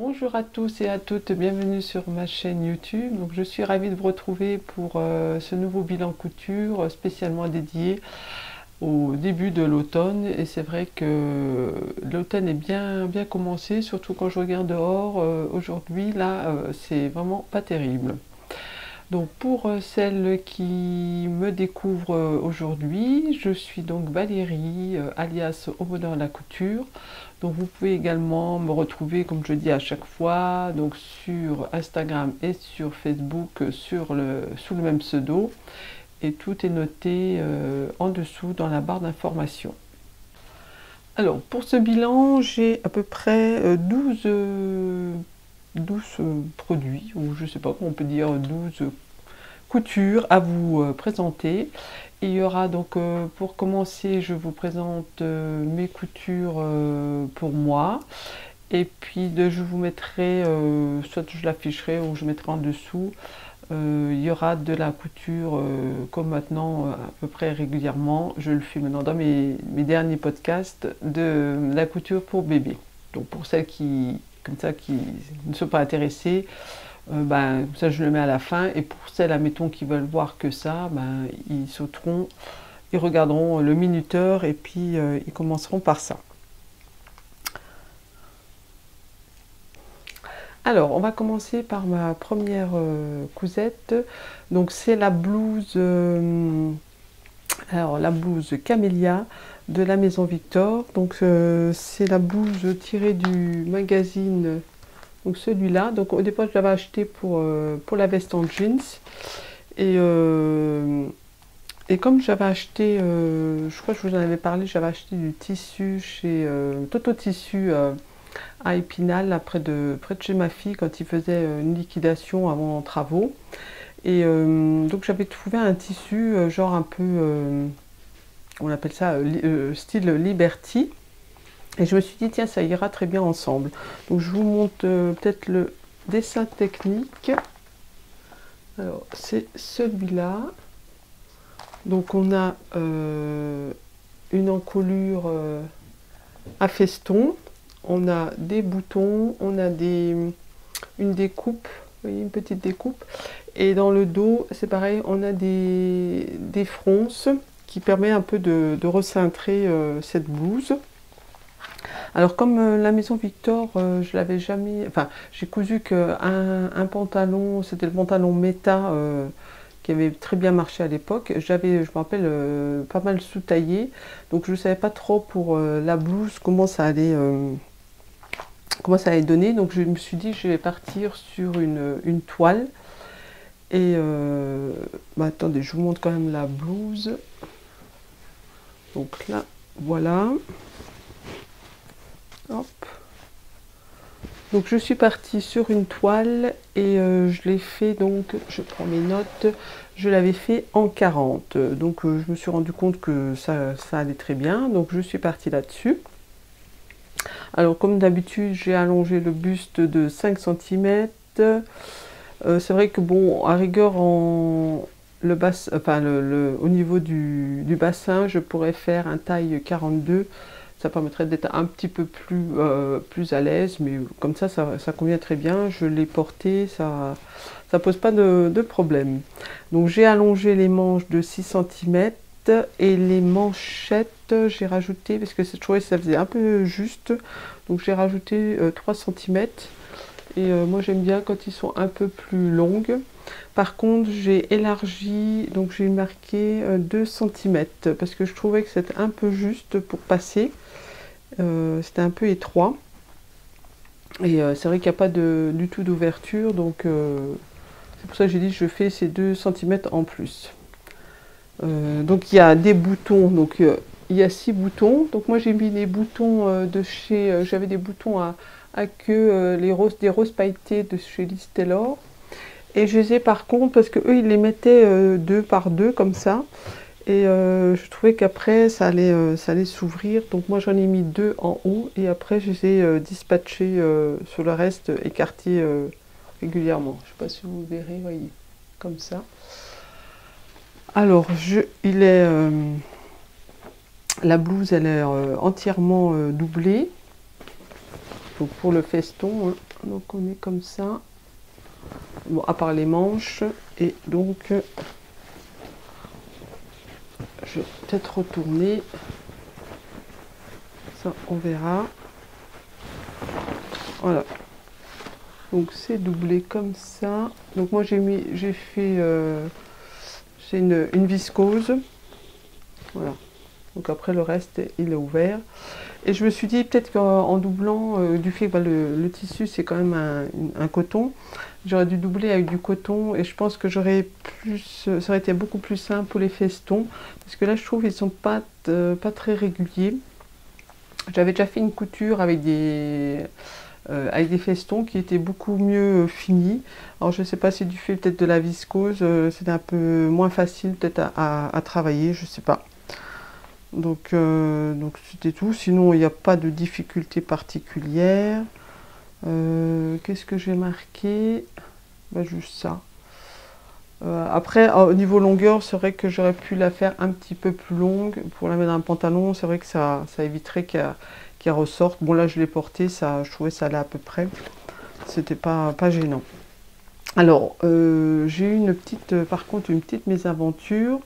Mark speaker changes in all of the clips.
Speaker 1: Bonjour à tous et à toutes, bienvenue sur ma chaîne YouTube. Donc, je suis ravie de vous retrouver pour ce nouveau bilan couture spécialement dédié au début de l'automne. Et c'est vrai que l'automne est bien commencé, surtout quand je regarde dehors. Aujourd'hui, là, c'est vraiment pas terrible. Donc pour celles qui me découvrent aujourd'hui, je suis donc Valérie, alias Au Bonheur de la Couture. Donc vous pouvez également me retrouver, comme je dis à chaque fois, donc sur Instagram et sur Facebook sous le même pseudo. Et tout est noté en dessous dans la barre d'information. Alors pour ce bilan, j'ai à peu près 12 produits, ou je ne sais pas comment on peut dire, 12 coutures à vous présenter. Il y aura donc, pour commencer, je vous présente mes coutures pour moi. Et puis je vous mettrai, soit je l'afficherai ou je mettrai en dessous, il y aura de la couture comme maintenant à peu près régulièrement. Je le fais maintenant dans mes derniers podcasts, de la couture pour bébé. Donc pour celles qui, comme ça, qui ne sont pas intéressées, ça je le mets à la fin. Et pour celles, admettons, qui veulent voir que ça, ils sauteront, ils regarderont le minuteur et puis ils commenceront par ça. Alors, on va commencer par ma première cousette. Donc, c'est la blouse, la blouse Camélia de la Maison Victor. Donc, c'est la blouse tirée du magazine, donc celui-là. Donc, au départ, je l'avais acheté pour la veste en jeans. Et comme j'avais acheté, je crois que je vous en avais parlé, j'avais acheté du tissu chez Toto Tissu à Épinal, là, près de chez ma fille, quand il faisait une liquidation avant travaux. Et donc j'avais trouvé un tissu genre un peu, on appelle ça style Liberty. Et je me suis dit, tiens, ça ira très bien ensemble. Donc je vous montre peut-être le dessin technique. Alors c'est celui-là. Donc on a une encolure à feston. On a des boutons, on a une découpe, vous voyez, une petite découpe. Et dans le dos, c'est pareil, on a des fronces qui permettent un peu de recintrer cette blouse. Alors comme la Maison Victor, je l'avais jamais... Enfin, j'ai cousu qu'un pantalon, c'était le pantalon Meta, qui avait très bien marché à l'époque. J'avais, je me rappelle, pas mal sous-taillé. Donc je ne savais pas trop pour la blouse comment ça allait donner. Donc je me suis dit, je vais partir sur une toile. Et attendez, je vous montre quand même la blouse. Donc là, voilà. Hop. Donc je suis partie sur une toile et je l'ai fait, donc je prends mes notes, je l'avais fait en 40. Donc je me suis rendu compte que ça allait très bien, donc je suis partie là-dessus. Alors comme d'habitude, j'ai allongé le buste de 5 cm. C'est vrai que bon, à rigueur, au niveau du bassin, je pourrais faire un taille 42. Ça permettrait d'être un petit peu plus à l'aise, mais comme ça convient très bien. Je l'ai porté, ça pose pas de problème. Donc j'ai allongé les manches de 6 cm et les manchettes, j'ai rajouté, parce que je trouvais que ça faisait un peu juste, donc j'ai rajouté 3 cm. Et moi j'aime bien quand ils sont un peu plus longues. Par contre, j'ai élargi, donc j'ai marqué 2 cm parce que je trouvais que c'était un peu juste pour passer. C'était un peu étroit. Et c'est vrai qu'il n'y a pas du tout d'ouverture, donc c'est pour ça que j'ai dit je fais ces 2 cm en plus. Donc il y a des boutons, donc il y a 6 boutons. Donc moi j'ai mis les boutons de chez, j'avais des boutons à queue, des roses pailletées de chez Liz Taylor. Et je les ai par contre, parce que eux ils les mettaient 2 par 2 comme ça. Et je trouvais qu'après ça allait s'ouvrir. Donc moi j'en ai mis 2 en haut et après je les ai dispatchés sur le reste, écartés régulièrement. Je ne sais pas si vous verrez, voyez, comme ça. Alors la blouse elle est entièrement doublée. Donc pour le feston, hein. Donc on est comme ça. Bon, à part les manches. Et donc, je vais peut-être retourner. Ça, on verra. Voilà. Donc c'est doublé comme ça. Donc moi j'ai fait c'est une viscose. Voilà. Donc après le reste il est ouvert. Et je me suis dit peut-être qu'en doublant, du fait que le tissu c'est quand même un coton, j'aurais dû doubler avec du coton et je pense que ça aurait été beaucoup plus simple pour les festons. Parce que là je trouve qu'ils sont pas très réguliers. J'avais déjà fait une couture avec des festons qui étaient beaucoup mieux finis. Alors je ne sais pas si du fait peut-être de la viscose, c'était un peu moins facile peut-être à travailler, je ne sais pas. Donc c'était tout, sinon il n'y a pas de difficulté particulière. Qu'est-ce que j'ai marqué? Ben, juste ça. Après, au niveau longueur, c'est vrai que j'aurais pu la faire un petit peu plus longue pour la mettre dans un pantalon. C'est vrai que ça éviterait qu'elle ressorte. Bon, là, je l'ai portée, je trouvais ça allait à peu près. C'était pas gênant. Alors, j'ai eu par contre, une petite mésaventure.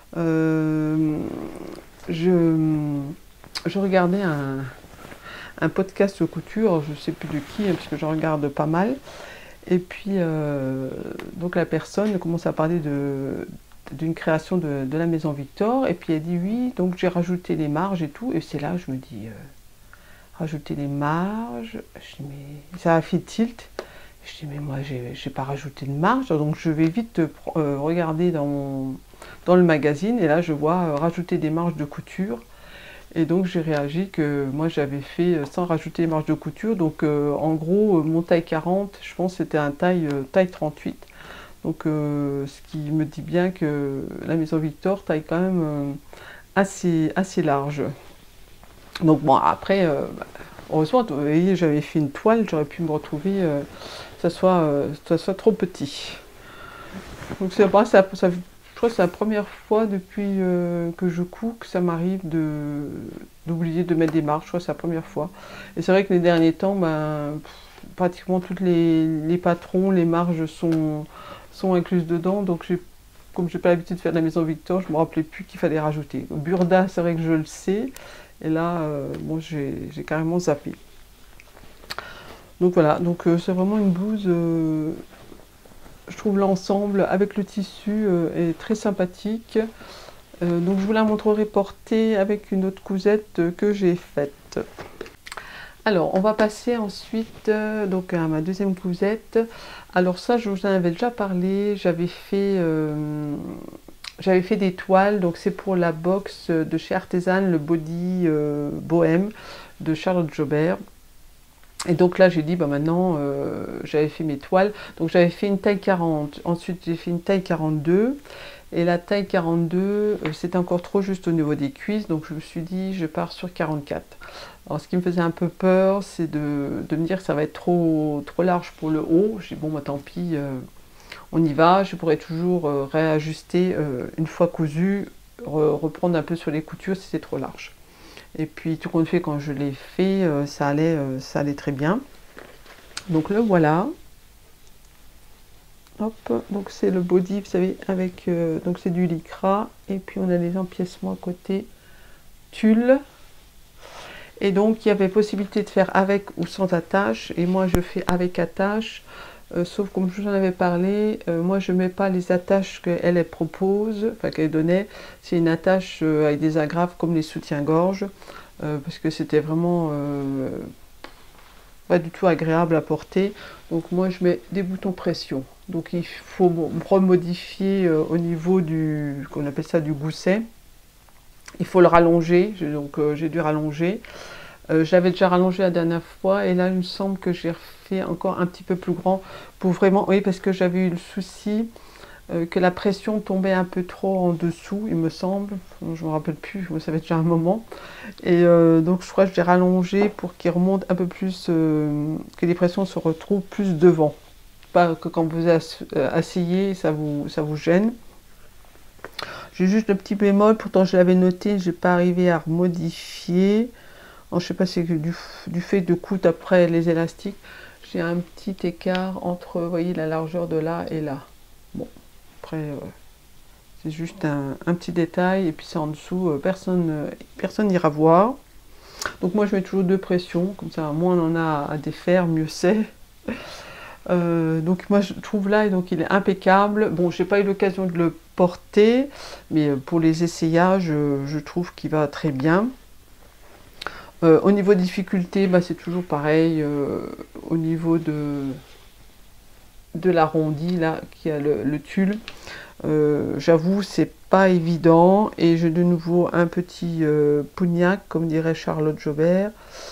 Speaker 1: Je regardais un podcast de couture, je ne sais plus de qui, hein, parce que je regarde pas mal. Et puis, donc la personne commence à parler d'une création de la maison Victor. Et puis elle dit oui, donc j'ai rajouté les marges et tout. Et c'est là, je me dis, rajouter les marges. Je dis, mais ça a fait tilt. Je dis, mais moi, j'ai pas rajouté de marge. Donc je vais vite regarder dans le magazine. Et là, je vois rajouter des marges de couture. Et donc j'ai réagi que moi j'avais fait sans rajouter les marges de couture. Donc en gros, mon taille 40, je pense que c'était un taille 38. Donc ce qui me dit bien que la maison Victor taille quand même assez large. Donc bon, après, heureusement, vous voyez, j'avais fait une toile, j'aurais pu me retrouver que ça soit trop petit. Donc c'est pas ça, je crois que c'est la première fois depuis que je couds que ça m'arrive d'oublier de mettre des marges. Je crois que c'est la première fois. Et c'est vrai que les derniers temps, pratiquement tous les patrons, les marges sont incluses dedans. Donc comme je n'ai pas l'habitude de faire de la maison Victor, je ne me rappelais plus qu'il fallait rajouter. Au Burda, c'est vrai que je le sais. Et là, bon, j'ai carrément zappé. Donc voilà, donc c'est vraiment une blouse. Je trouve l'ensemble avec le tissu est très sympathique. Donc je vous la montrerai portée avec une autre cousette que j'ai faite. Alors on va passer ensuite donc à ma deuxième cousette. Alors ça, je vous en avais déjà parlé. J'avais fait des toiles. Donc c'est pour la box de chez Artisan, le body bohème de Charlotte Jobert. Et donc là j'ai dit maintenant j'avais fait mes toiles, donc j'avais fait une taille 40, ensuite j'ai fait une taille 42 et la taille 42 c'était encore trop juste au niveau des cuisses, donc je me suis dit je pars sur 44. Alors ce qui me faisait un peu peur, c'est de me dire que ça va être trop large pour le haut. J'ai dit bon tant pis, on y va, je pourrais toujours réajuster une fois cousu, reprendre un peu sur les coutures si c'est trop large. Et puis tout compte fait, quand je l'ai fait, ça allait très bien. Donc le voilà. Hop, donc c'est le body, vous savez, avec donc c'est du lycra. Et puis on a les empiècements à côté tulle. Et donc il y avait possibilité de faire avec ou sans attache. Et moi je fais avec attache. Sauf comme je vous en avais parlé, moi je ne mets pas les attaches qu'elle propose, enfin qu'elle donnait. C'est une attache avec des agrafes comme les soutiens-gorge, parce que c'était vraiment pas du tout agréable à porter. Donc moi je mets des boutons pression. Donc il faut remodifier au niveau qu'on appelle ça du gousset. Il faut le rallonger, donc j'ai dû rallonger. J'avais déjà rallongé la dernière fois et là il me semble que j'ai refait encore un petit peu plus grand pour vraiment, oui, parce que j'avais eu le souci que la pression tombait un peu trop en dessous, il me semble, je me rappelle plus, ça fait déjà un moment. Et donc je crois que j'ai rallongé pour qu'il remonte un peu plus, que les pressions se retrouvent plus devant, pas que quand vous asseyez ça vous gêne. J'ai juste le petit bémol, pourtant je l'avais noté, j'ai pas arrivé à modifier. Alors, je sais pas si c'est du fait de coudre après les élastiques. j'ai un petit écart entre, vous voyez, la largeur de là et là. Bon, après, c'est juste un petit détail, et puis c'est en dessous, personne n'ira voir. Donc moi je mets toujours 2 pressions, comme ça moins on en a à défaire, mieux c'est. Donc moi je trouve là, et donc il est impeccable. Bon, j'ai pas eu l'occasion de le porter, mais pour les essayages, je trouve qu'il va très bien. Au niveau difficulté, bah, c'est toujours pareil. Au niveau de l'arrondi là, qui a le tulle, j'avoue c'est pas évident, et j'ai de nouveau un petit Pugnac, comme dirait Charlotte Jobert.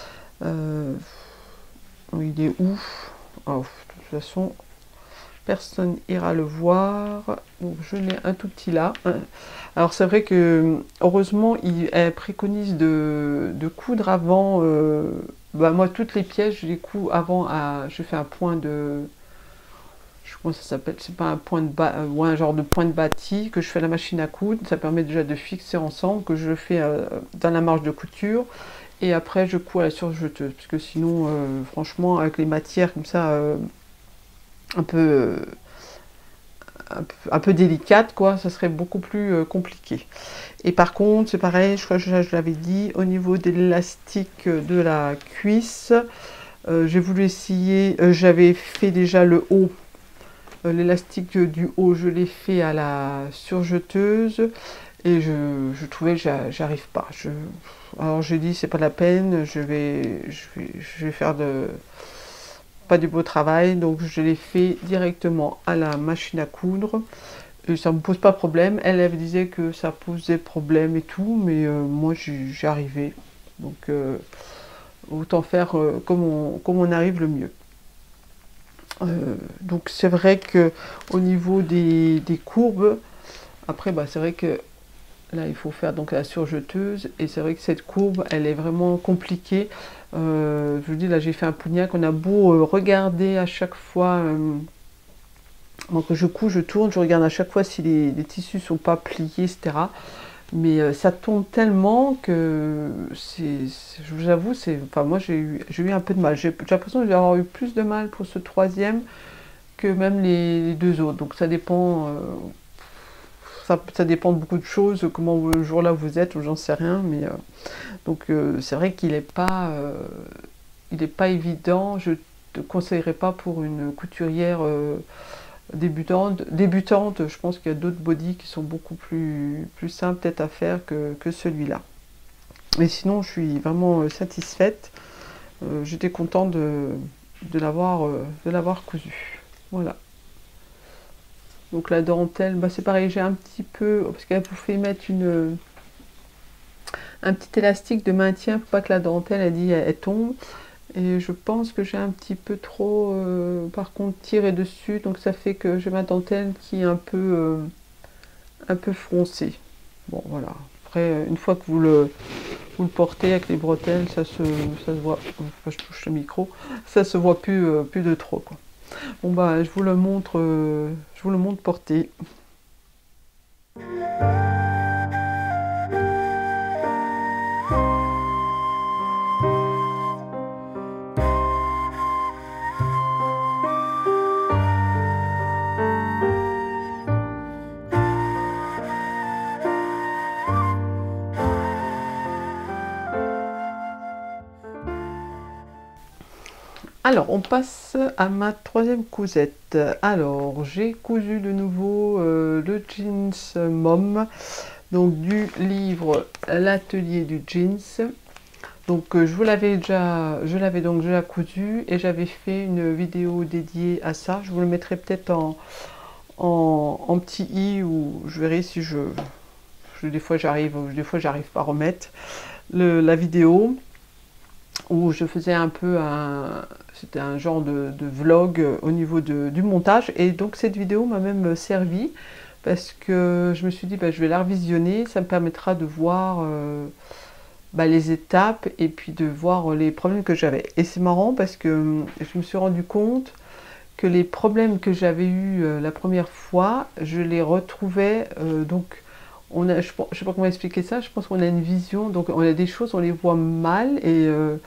Speaker 1: Il est ouf. Oh, de toute façon, personne ira le voir. Donc je n'ai un tout petit là. Alors c'est vrai que heureusement elle préconise de coudre avant. Bah, moi toutes les pièces je les couds avant. Je fais un point de, je sais pas comment ça s'appelle, c'est pas un point de bas ou un genre de point de bâti que je fais à la machine à coudre. Ça permet déjà de fixer ensemble, que je fais dans la marge de couture. Et après je couds à la surjeteuse, parce que sinon franchement avec les matières comme ça un peu délicate, quoi, ça serait beaucoup plus compliqué. Et par contre, c'est pareil, je crois que je l'avais dit, au niveau de l'élastique de la cuisse, j'ai voulu essayer, j'avais fait déjà le haut, l'élastique du haut, je l'ai fait à la surjeteuse, et je trouvais que j'arrive pas. Alors j'ai dit, c'est pas la peine, je vais faire pas du beau travail, donc je l'ai fait directement à la machine à coudre, et ça me pose pas problème. Elle disait que ça posait problème et tout, mais moi j'y arrivais, donc autant faire comme on arrive le mieux. Donc c'est vrai que au niveau des courbes, après bah, c'est vrai que là il faut faire donc la surjeteuse, et c'est vrai que cette courbe elle est vraiment compliquée. Je vous dis, là j'ai fait un Pugnac, on a beau regarder à chaque fois, que je couds, je tourne, je regarde à chaque fois si les tissus sont pas pliés, etc. Mais ça tombe tellement que je vous avoue, enfin moi j'ai eu un peu de mal. J'ai l'impression que j'ai avoir eu plus de mal pour ce troisième que même les 2 autres. Donc ça dépend. Ça dépend de beaucoup de choses, comment le jour-là vous êtes, ou j'en sais rien, mais donc c'est vrai qu'il n'est pas, évident. Je te conseillerais pas pour une couturière débutante. Je pense qu'il y a d'autres bodys qui sont beaucoup plus simples peut-être à faire que celui-là. Mais sinon, je suis vraiment satisfaite. J'étais contente de l'avoir cousu. Voilà. Donc la dentelle, bah c'est pareil, j'ai un petit peu, parce qu'elle vous fait mettre un petit élastique de maintien pour pas que la dentelle, elle tombe. Et je pense que j'ai un petit peu trop, par contre, tiré dessus, donc ça fait que j'ai ma dentelle qui est un peu froncée. Bon voilà. Après, une fois que vous le portez avec les bretelles, ça se voit. Enfin, je touche le micro, ça se voit plus de trop, quoi. Bon bah je vous le montre porté. Alors, on passe à ma troisième cousette. Alors, j'ai cousu de nouveau le jeans Mom, donc du livre L'atelier du jeans. Donc, je l'avais déjà cousu, et j'avais fait une vidéo dédiée à ça. Je vous le mettrai peut-être en petit i, ou je verrai si des fois j'arrive pas à remettre la vidéo, où je faisais un peu c'était un genre de vlog au niveau du montage. Et donc cette vidéo m'a même servi, parce que je me suis dit, bah, je vais la revisionner, ça me permettra de voir bah, les étapes, et puis de voir les problèmes que j'avais. Et c'est marrant parce que je me suis rendu compte que les problèmes que j'avais eu la première fois, je les retrouvais. Donc je ne sais pas comment expliquer ça, je pense qu'on a une vision, donc on a des choses, on les voit mal, et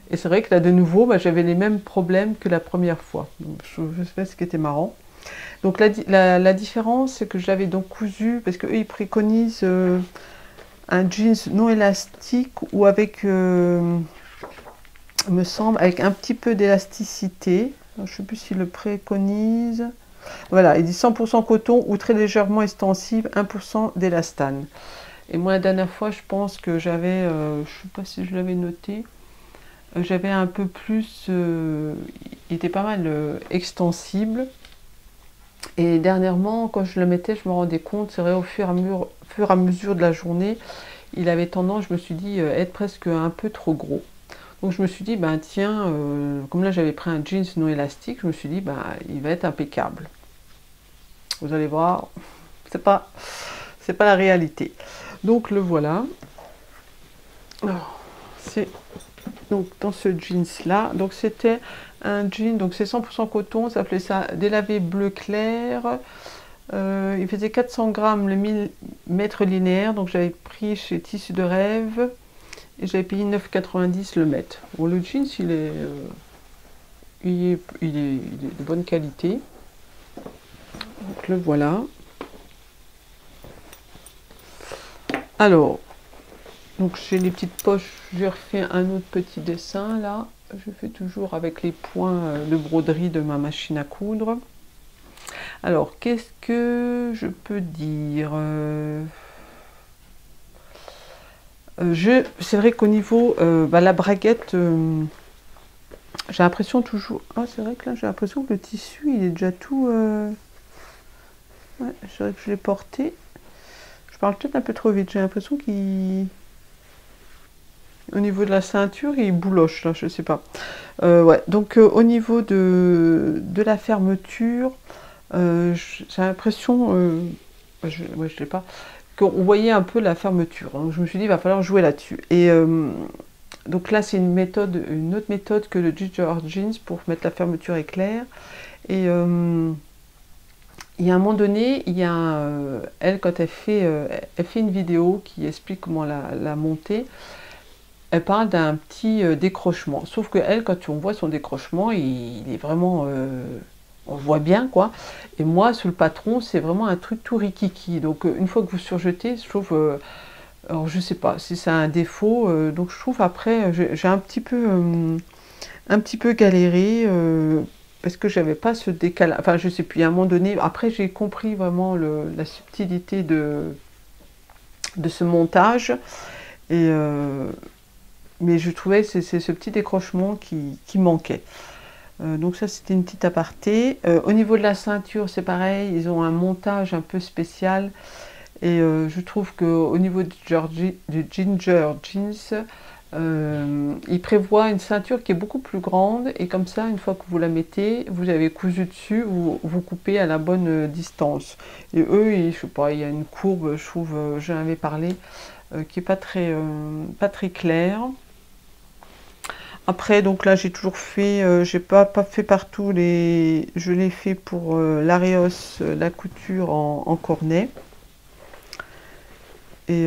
Speaker 1: Et c'est vrai que là, de nouveau, bah, j'avais les mêmes problèmes que la première fois. Donc, je sais pas ce qui était marrant. Donc la différence, c'est que je l'avais donc cousu, parce qu'eux, ils préconisent un jeans non élastique ou avec, me semble, avec un petit peu d'élasticité. Je ne sais plus s'ils le préconisent. Voilà, il dit 100% coton ou très légèrement extensible, 1% d'élastane. Et moi, la dernière fois, je pense que j'avais, je ne sais pas si je l'avais noté, j'avais un peu plus, il était pas mal extensible. Et dernièrement, quand je le mettais, je me rendais compte, c'est vrai, au fur et à mesure de la journée, il avait tendance, je me suis dit, à être presque un peu trop gros. Donc je me suis dit, ben tiens, comme là j'avais pris un jeans non élastique, je me suis dit, ben il va être impeccable. Vous allez voir, c'est pas la réalité. Donc le voilà. C'est donc dans ce jeans là. Donc c'était un jean, donc c'est 100% coton, ça s'appelait ça délavé bleu clair. Il faisait 400 grammes le 1000 mètres linéaires, donc j'avais pris chez Tissu de Rêve et j'avais payé 9,90 le mètre. Bon, le jeans il est de bonne qualité. Donc le voilà. Alors, donc j'ai les petites poches, j'ai refait un autre petit dessin là. Je fais toujours avec les points de broderie de ma machine à coudre. Alors, qu'est-ce que je peux dire? C'est vrai qu'au niveau, la braguette, j'ai l'impression toujours... Ah, c'est vrai que là, j'ai l'impression que le tissu, il est déjà tout... Ouais, c'est vrai que je l'ai porté. Je parle peut-être un peu trop vite. J'ai l'impression qu'il... Au niveau de la ceinture, il bouloche, là, je sais pas. Ouais, donc au niveau de la fermeture, j'ai l'impression... ouais, je sais pas... qu'on voyait un peu la fermeture. Donc je me suis dit, il va falloir jouer là-dessus. Et donc là, c'est une autre méthode que le Ginger Jeans pour mettre la fermeture éclair. Et il y a un moment donné, elle, quand elle fait une vidéo qui explique comment la monter, elle parle d'un petit décrochement. Sauf que elle, quand on voit son décrochement, il est vraiment... on le voit bien, quoi. Et moi, sur le patron, c'est vraiment un truc tout rikiki. Donc, une fois que vous surjetez, je trouve... alors, je sais pas si c'est un défaut. Donc, je trouve après, j'ai un petit peu galéré parce que j'avais pas ce décalage. Enfin, je sais plus, à un moment donné... Après, j'ai compris vraiment la subtilité de ce montage. Et... mais je trouvais que c'est ce petit décrochement qui manquait. Donc ça, c'était une petite aparté. Au niveau de la ceinture, c'est pareil, ils ont un montage un peu spécial. Et je trouve qu'au niveau du Ginger Jeans, ils prévoient une ceinture qui est beaucoup plus grande. Et comme ça, une fois que vous la mettez, vous avez cousu dessus, vous coupez à la bonne distance. Et eux, je sais pas, il y a une courbe, je trouve, j'en avais parlé, qui est pas très claire. Après, donc là, j'ai toujours fait, j'ai pas fait partout je l'ai fait pour l'Areos, la couture en cornet. Et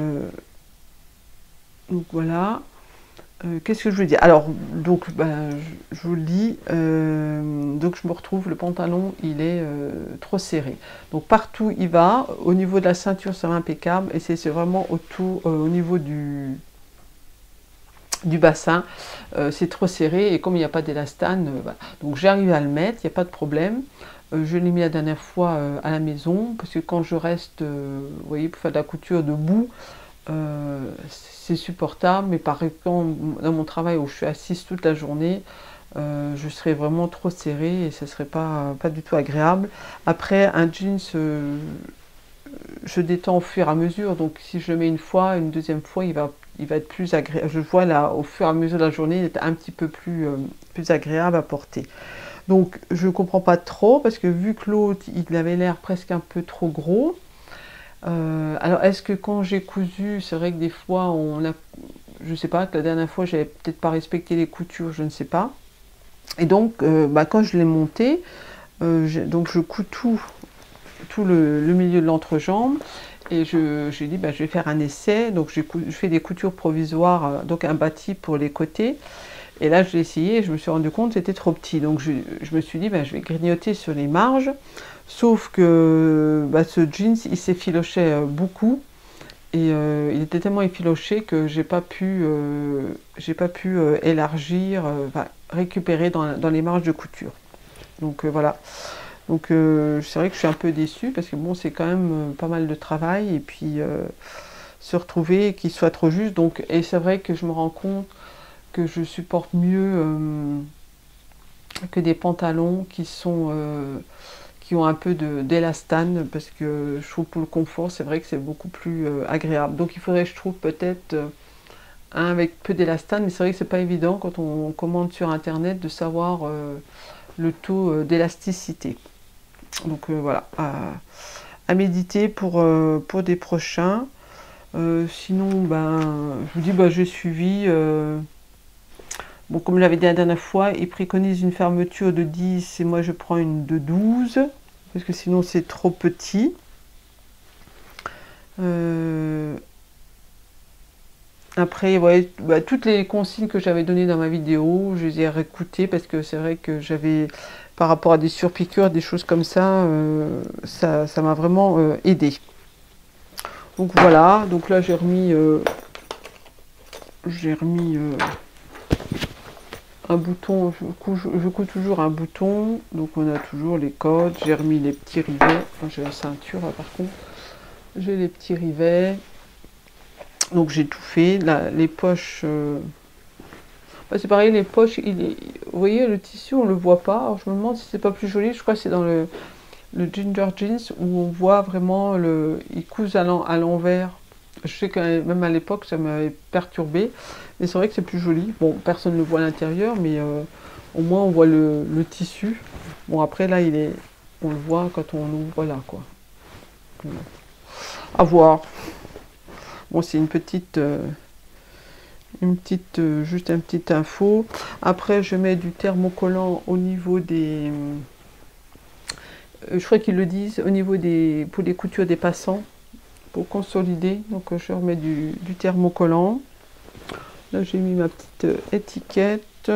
Speaker 1: donc voilà. Qu'est-ce que je veux dire? Alors, donc, je vous le dis, donc je me retrouve, le pantalon, il est trop serré. Donc partout, il va. Au niveau de la ceinture, c'est impeccable. Et c'est vraiment autour, au niveau du bassin, c'est trop serré et comme il n'y a pas d'élastane, voilà. Donc j'ai arrivé à le mettre, il n'y a pas de problème. Je l'ai mis la dernière fois à la maison parce que quand je reste, vous voyez, pour faire de la couture debout, c'est supportable, mais par exemple dans mon travail où je suis assise toute la journée, je serais vraiment trop serrée et ce serait pas du tout agréable. Après un jeans, je détends au fur et à mesure, donc si je le mets une fois, une deuxième fois, il va être plus agréable. Je vois là, au fur et à mesure de la journée, il est un petit peu plus agréable à porter. Donc je ne comprends pas trop, parce que vu que l'autre, il avait l'air presque un peu trop gros. Alors est-ce que quand j'ai cousu, c'est vrai que des fois, je ne sais pas, que la dernière fois, j'avais peut-être pas respecté les coutures, je ne sais pas. Et donc, quand je l'ai monté, donc je couds tout le milieu de l'entrejambe. Et j'ai dit, je vais faire un essai. Donc, je fais des coutures provisoires, donc un bâti pour les côtés. Et là, je l'ai essayé et je me suis rendu compte que c'était trop petit. Donc, je me suis dit, ben, je vais grignoter sur les marges. Sauf que ce jeans, il s'effilochait beaucoup. Et il était tellement effiloché que j'ai pas pu élargir, enfin, récupérer dans les marges de couture. Donc voilà. Donc c'est vrai que je suis un peu déçue parce que bon, c'est quand même pas mal de travail. Et puis se retrouver et qu'il soit trop juste. Donc, et c'est vrai que je me rends compte que je supporte mieux que des pantalons qui ont un peu d'élastane, parce que je trouve pour le confort, c'est vrai que c'est beaucoup plus agréable. Donc il faudrait, je trouve, peut-être un avec peu d'élastane, mais c'est vrai que c'est pas évident quand on commande sur internet de savoir le taux d'élasticité. Donc voilà, à méditer pour des prochains. Sinon, je vous dis, j'ai suivi. Bon, comme je l'avais dit la dernière fois, il préconise une fermeture de 10 et moi je prends une de 12 parce que sinon c'est trop petit. Après, ouais, toutes les consignes que j'avais données dans ma vidéo, je les ai réécoutées parce que c'est vrai que j'avais, par rapport à des surpiqûres, des choses comme ça, ça m'a vraiment aidé. Donc voilà, donc là j'ai remis un bouton, je couds toujours un bouton, donc on a toujours les codes, j'ai remis les petits rivets, j'ai la ceinture là, par contre, j'ai les petits rivets, donc j'ai tout fait. Là, les poches, c'est pareil, les poches, vous voyez le tissu, on le voit pas, alors je me demande si c'est pas plus joli, je crois que c'est dans le Ginger Jeans où on voit vraiment ils cousent à l'envers. Je sais que même à l'époque ça m'avait perturbé, mais c'est vrai que c'est plus joli. Bon, personne ne le voit à l'intérieur, mais au moins on voit le tissu. Bon, après là on le voit quand on ouvre là, quoi. À voir. Bon, c'est juste un petit info. Après je mets du thermocollant au niveau des je crois qu'ils le disent, au niveau pour les coutures des passants, pour consolider. Donc je remets du thermocollant. Là j'ai mis ma petite étiquette.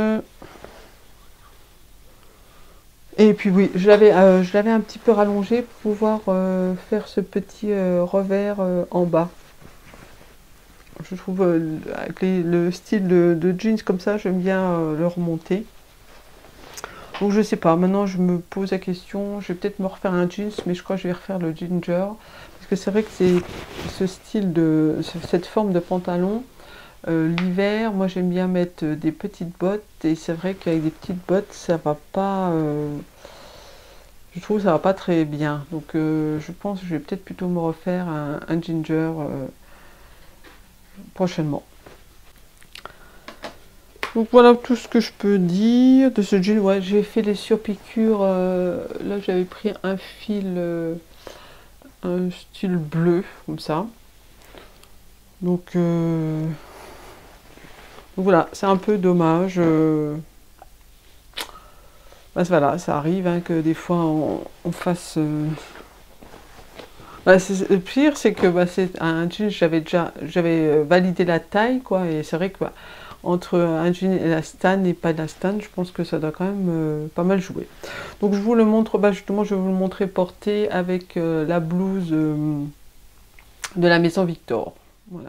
Speaker 1: Et puis oui, je l'avais un petit peu rallongé pour pouvoir faire ce petit revers en bas. Je trouve avec le style de jeans comme ça, j'aime bien le remonter. Donc je sais pas, maintenant je me pose la question, je vais peut-être me refaire un jeans, mais je crois que je vais refaire le ginger. Parce que c'est vrai que c'est ce style cette forme de pantalon, l'hiver, moi j'aime bien mettre des petites bottes, et c'est vrai qu'avec des petites bottes, ça va pas, je trouve que ça va pas très bien. Donc je pense que je vais peut-être plutôt me refaire un ginger prochainement. Donc voilà tout ce que je peux dire de ce jean. Ouais, j'ai fait les surpiqûres. Là, j'avais pris un fil, un style bleu, comme ça. Donc voilà, c'est un peu dommage. Voilà, ça arrive hein, que des fois on fasse. Le pire, c'est que c'est un jean, j'avais validé la taille, quoi, et c'est vrai que entre un jean élastane et pas élastane, je pense que ça doit quand même pas mal jouer. Donc je vous le montre, justement, je vais vous le montrer porté avec la blouse de la maison Victor. Voilà.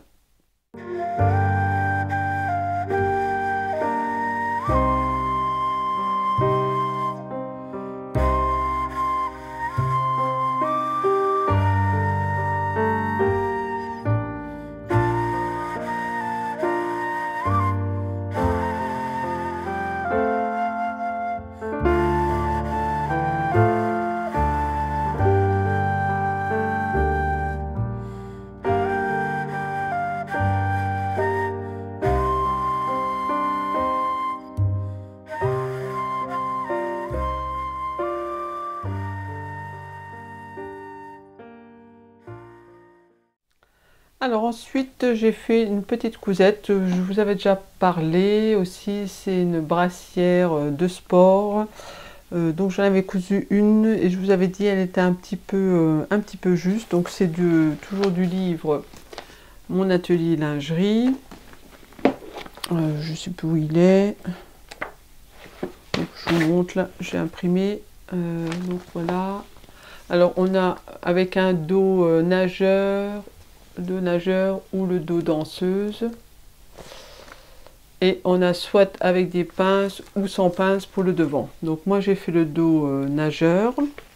Speaker 1: Alors ensuite, j'ai fait une petite cousette, je vous avais déjà parlé aussi, c'est une brassière de sport. Donc j'en avais cousu une et je vous avais dit elle était un petit peu juste. Donc c'est toujours du livre Mon atelier lingerie. Je ne sais plus où il est. je vous montre là, j'ai imprimé. Donc voilà. Alors on a avec un dos nageur ou le dos danseuse. Et on a soit avec des pinces ou sans pinces pour le devant. Donc moi j'ai fait le dos nageur.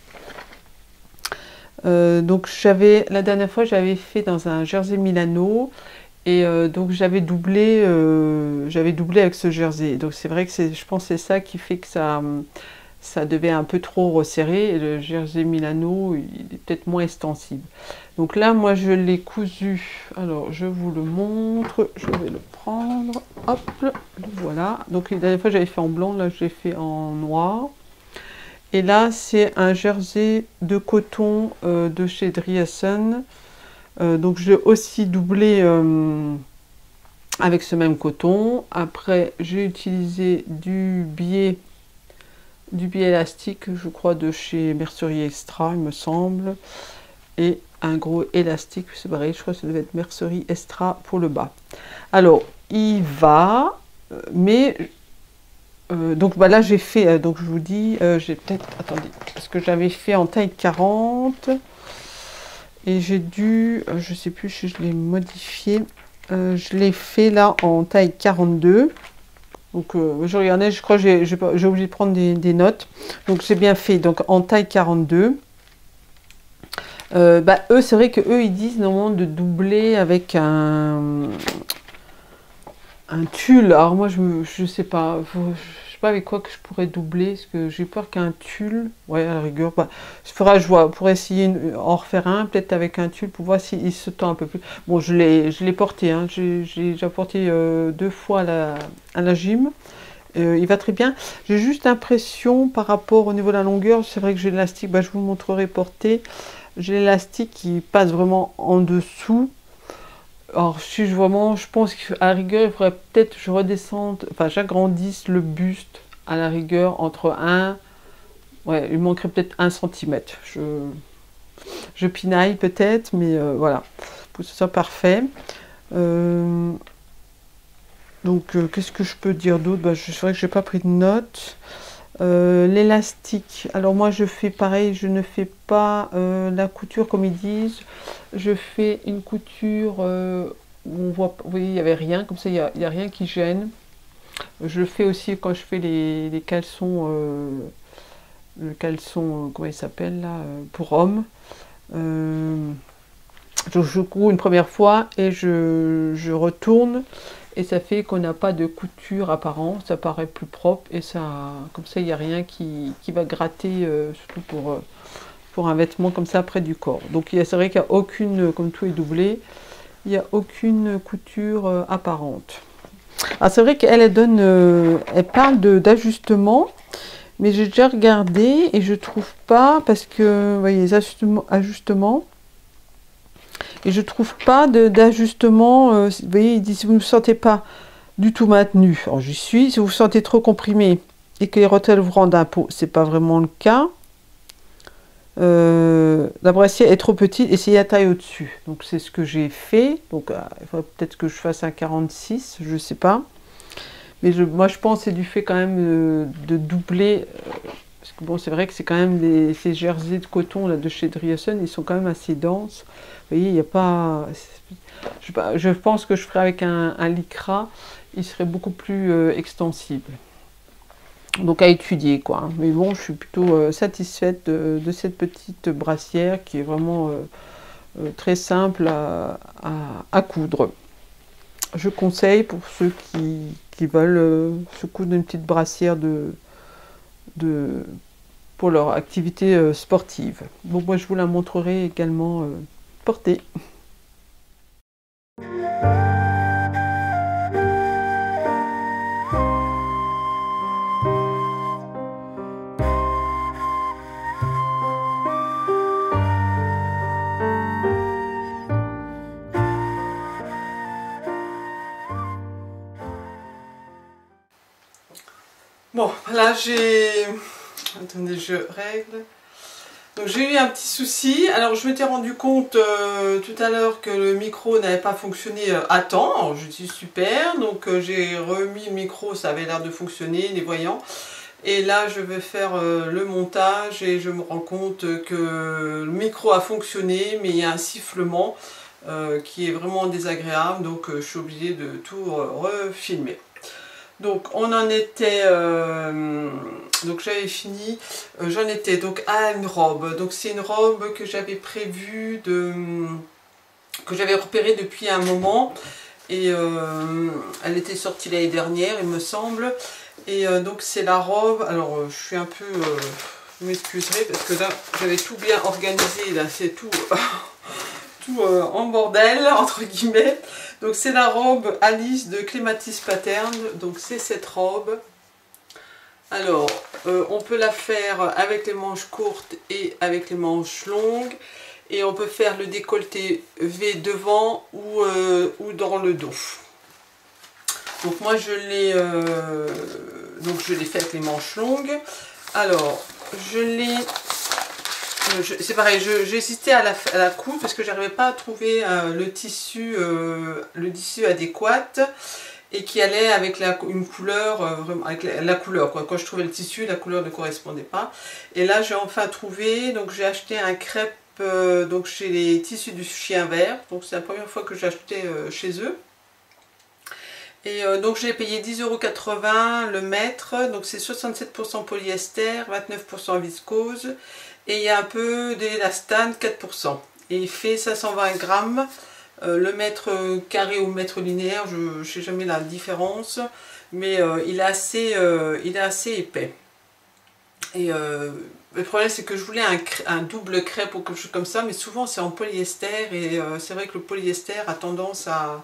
Speaker 1: Donc la dernière fois j'avais fait dans un jersey Milano. Et donc j'avais doublé avec ce jersey. Donc c'est vrai que je pense que c'est ça qui fait que ça devait un peu trop resserrer. Et le jersey Milano, il est peut-être moins extensible. Donc là, moi, je l'ai cousu. Alors, je vous le montre. Je vais le prendre. Hop, voilà. Donc la dernière fois, j'avais fait en blanc. Là, j'ai fait en noir. Et là, c'est un jersey de coton de chez Driessen. Donc, je l'ai aussi doublé avec ce même coton. Après, j'ai utilisé du biais élastique, je crois, de chez Mercerie Extra, il me semble. Et un gros élastique, c'est pareil, je crois que ça devait être Mercerie Extra pour le bas. Alors, il va, mais... donc bah là, j'ai fait, donc je vous dis, j'ai peut-être... Attendez, parce que j'avais fait en taille 40. Et j'ai dû, je sais plus si je l'ai modifié. Je l'ai fait là en taille 42. Donc je regardais, je crois que j'ai oublié de prendre des notes. Donc j'ai bien fait donc en taille 42. Eux, c'est vrai que eux ils disent normalement de doubler avec un tulle. Alors moi je sais pas, je sais pas avec quoi que je pourrais doubler, parce que j'ai peur qu'un tulle, ouais à la rigueur, je vois pour essayer en refaire un, peut-être avec un tulle pour voir s'il se tend un peu plus. Bon je l'ai porté, hein, j'ai déjà porté 2 fois à la gym. Il va très bien. J'ai juste l'impression par rapport au niveau de la longueur, c'est vrai que j'ai l'élastique, je vous le montrerai porté. J'ai l'élastique qui passe vraiment en dessous. Alors si je pense qu'à la rigueur, il faudrait peut-être que je redescende, enfin j'agrandisse le buste à la rigueur entre ouais, il manquerait peut-être 1 cm. Je pinaille peut-être, mais voilà, pour que ce soit parfait. Donc, qu'est-ce que je peux dire d'autre? C'est vrai que je n'ai pas pris de notes. L'élastique. Alors, moi, je fais pareil. Je ne fais pas la couture comme ils disent. Je fais une couture où on voit... Vous voyez, il n'y avait rien. Comme ça, il n'y a rien qui gêne. Je le fais aussi quand je fais les caleçons... le caleçon, comment il s'appelle là, pour hommes. Je cours une première fois et je retourne. Et ça fait qu'on n'a pas de couture apparente, ça paraît plus propre et ça, comme ça il n'y a rien qui va gratter, surtout pour un vêtement comme ça près du corps. Donc c'est vrai qu'il n'y a aucune, comme tout est doublé, il n'y a aucune couture apparente. Alors c'est vrai qu'elle elle parle d'ajustement, mais j'ai déjà regardé et je trouve pas, parce que vous voyez les ajustements. Et je trouve pas d'ajustement. Vous voyez, il dit si vous ne vous sentez pas du tout maintenu, alors j'y suis. Si vous vous sentez trop comprimé et que les rotelles vous rendent un pot, c'est pas vraiment le cas. La brassière est trop petite, essayez la taille au-dessus. Donc c'est ce que j'ai fait. Donc il faudrait peut-être que je fasse un 46, je sais pas. Mais moi je pense que c'est du fait quand même de doubler. Parce que bon, c'est vrai que c'est quand même ces jerseys de coton là, de chez Driessen, ils sont quand même assez denses. Vous voyez, il n'y a pas... Je pense que je ferai avec un lycra, il serait beaucoup plus extensible. Donc à étudier quoi. Mais bon, je suis plutôt satisfaite de cette petite brassière qui est vraiment très simple à coudre. Je conseille pour ceux qui veulent se coudre une petite brassière pour leur activité sportive. Bon, moi je vous la montrerai également portée. Bon, là j'ai... Attendez, je règle. Donc j'ai eu un petit souci. Alors je m'étais rendu compte tout à l'heure que le micro n'avait pas fonctionné à temps. Alors je dis super. Donc j'ai remis le micro, ça avait l'air de fonctionner, les voyants. Et là je vais faire le montage et je me rends compte que le micro a fonctionné, mais il y a un sifflement qui est vraiment désagréable, donc je suis obligée de tout refilmer. Donc on en était, donc j'avais fini, j'en étais donc à une robe. Donc c'est une robe que j'avais prévue que j'avais repérée depuis un moment, et elle était sortie l'année dernière il me semble. Et donc c'est la robe, alors je suis un peu, vous m'excuserez parce que là j'avais tout bien organisé, là c'est tout, tout en bordel entre guillemets. Donc c'est la robe Alice de Clematis Pattern, donc c'est cette robe. Alors on peut la faire avec les manches courtes et avec les manches longues, et on peut faire le décolleté V devant ou dans le dos. Donc moi je l'ai fait avec les manches longues. Alors je l'ai, c'est pareil, j'ai hésité à la coudre parce que j'arrivais pas à trouver le tissu adéquat et qui allait avec une couleur, avec la couleur quoi. Quand je trouvais le tissu, la couleur ne correspondait pas. Et là j'ai enfin trouvé, donc j'ai acheté un crêpe donc chez les tissus du chien vert. Donc c'est la première fois que j'ai acheté chez eux. Et donc j'ai payé 10,80 € le mètre, donc c'est 67% polyester, 29% viscose, et il y a un peu d'élastane, 4%. Et il fait 520 grammes, le mètre carré ou mètre linéaire, je ne sais jamais la différence, mais il est assez épais. Et le problème c'est que je voulais un double crêpe ou quelque chose comme ça, mais souvent c'est en polyester, et c'est vrai que le polyester a tendance à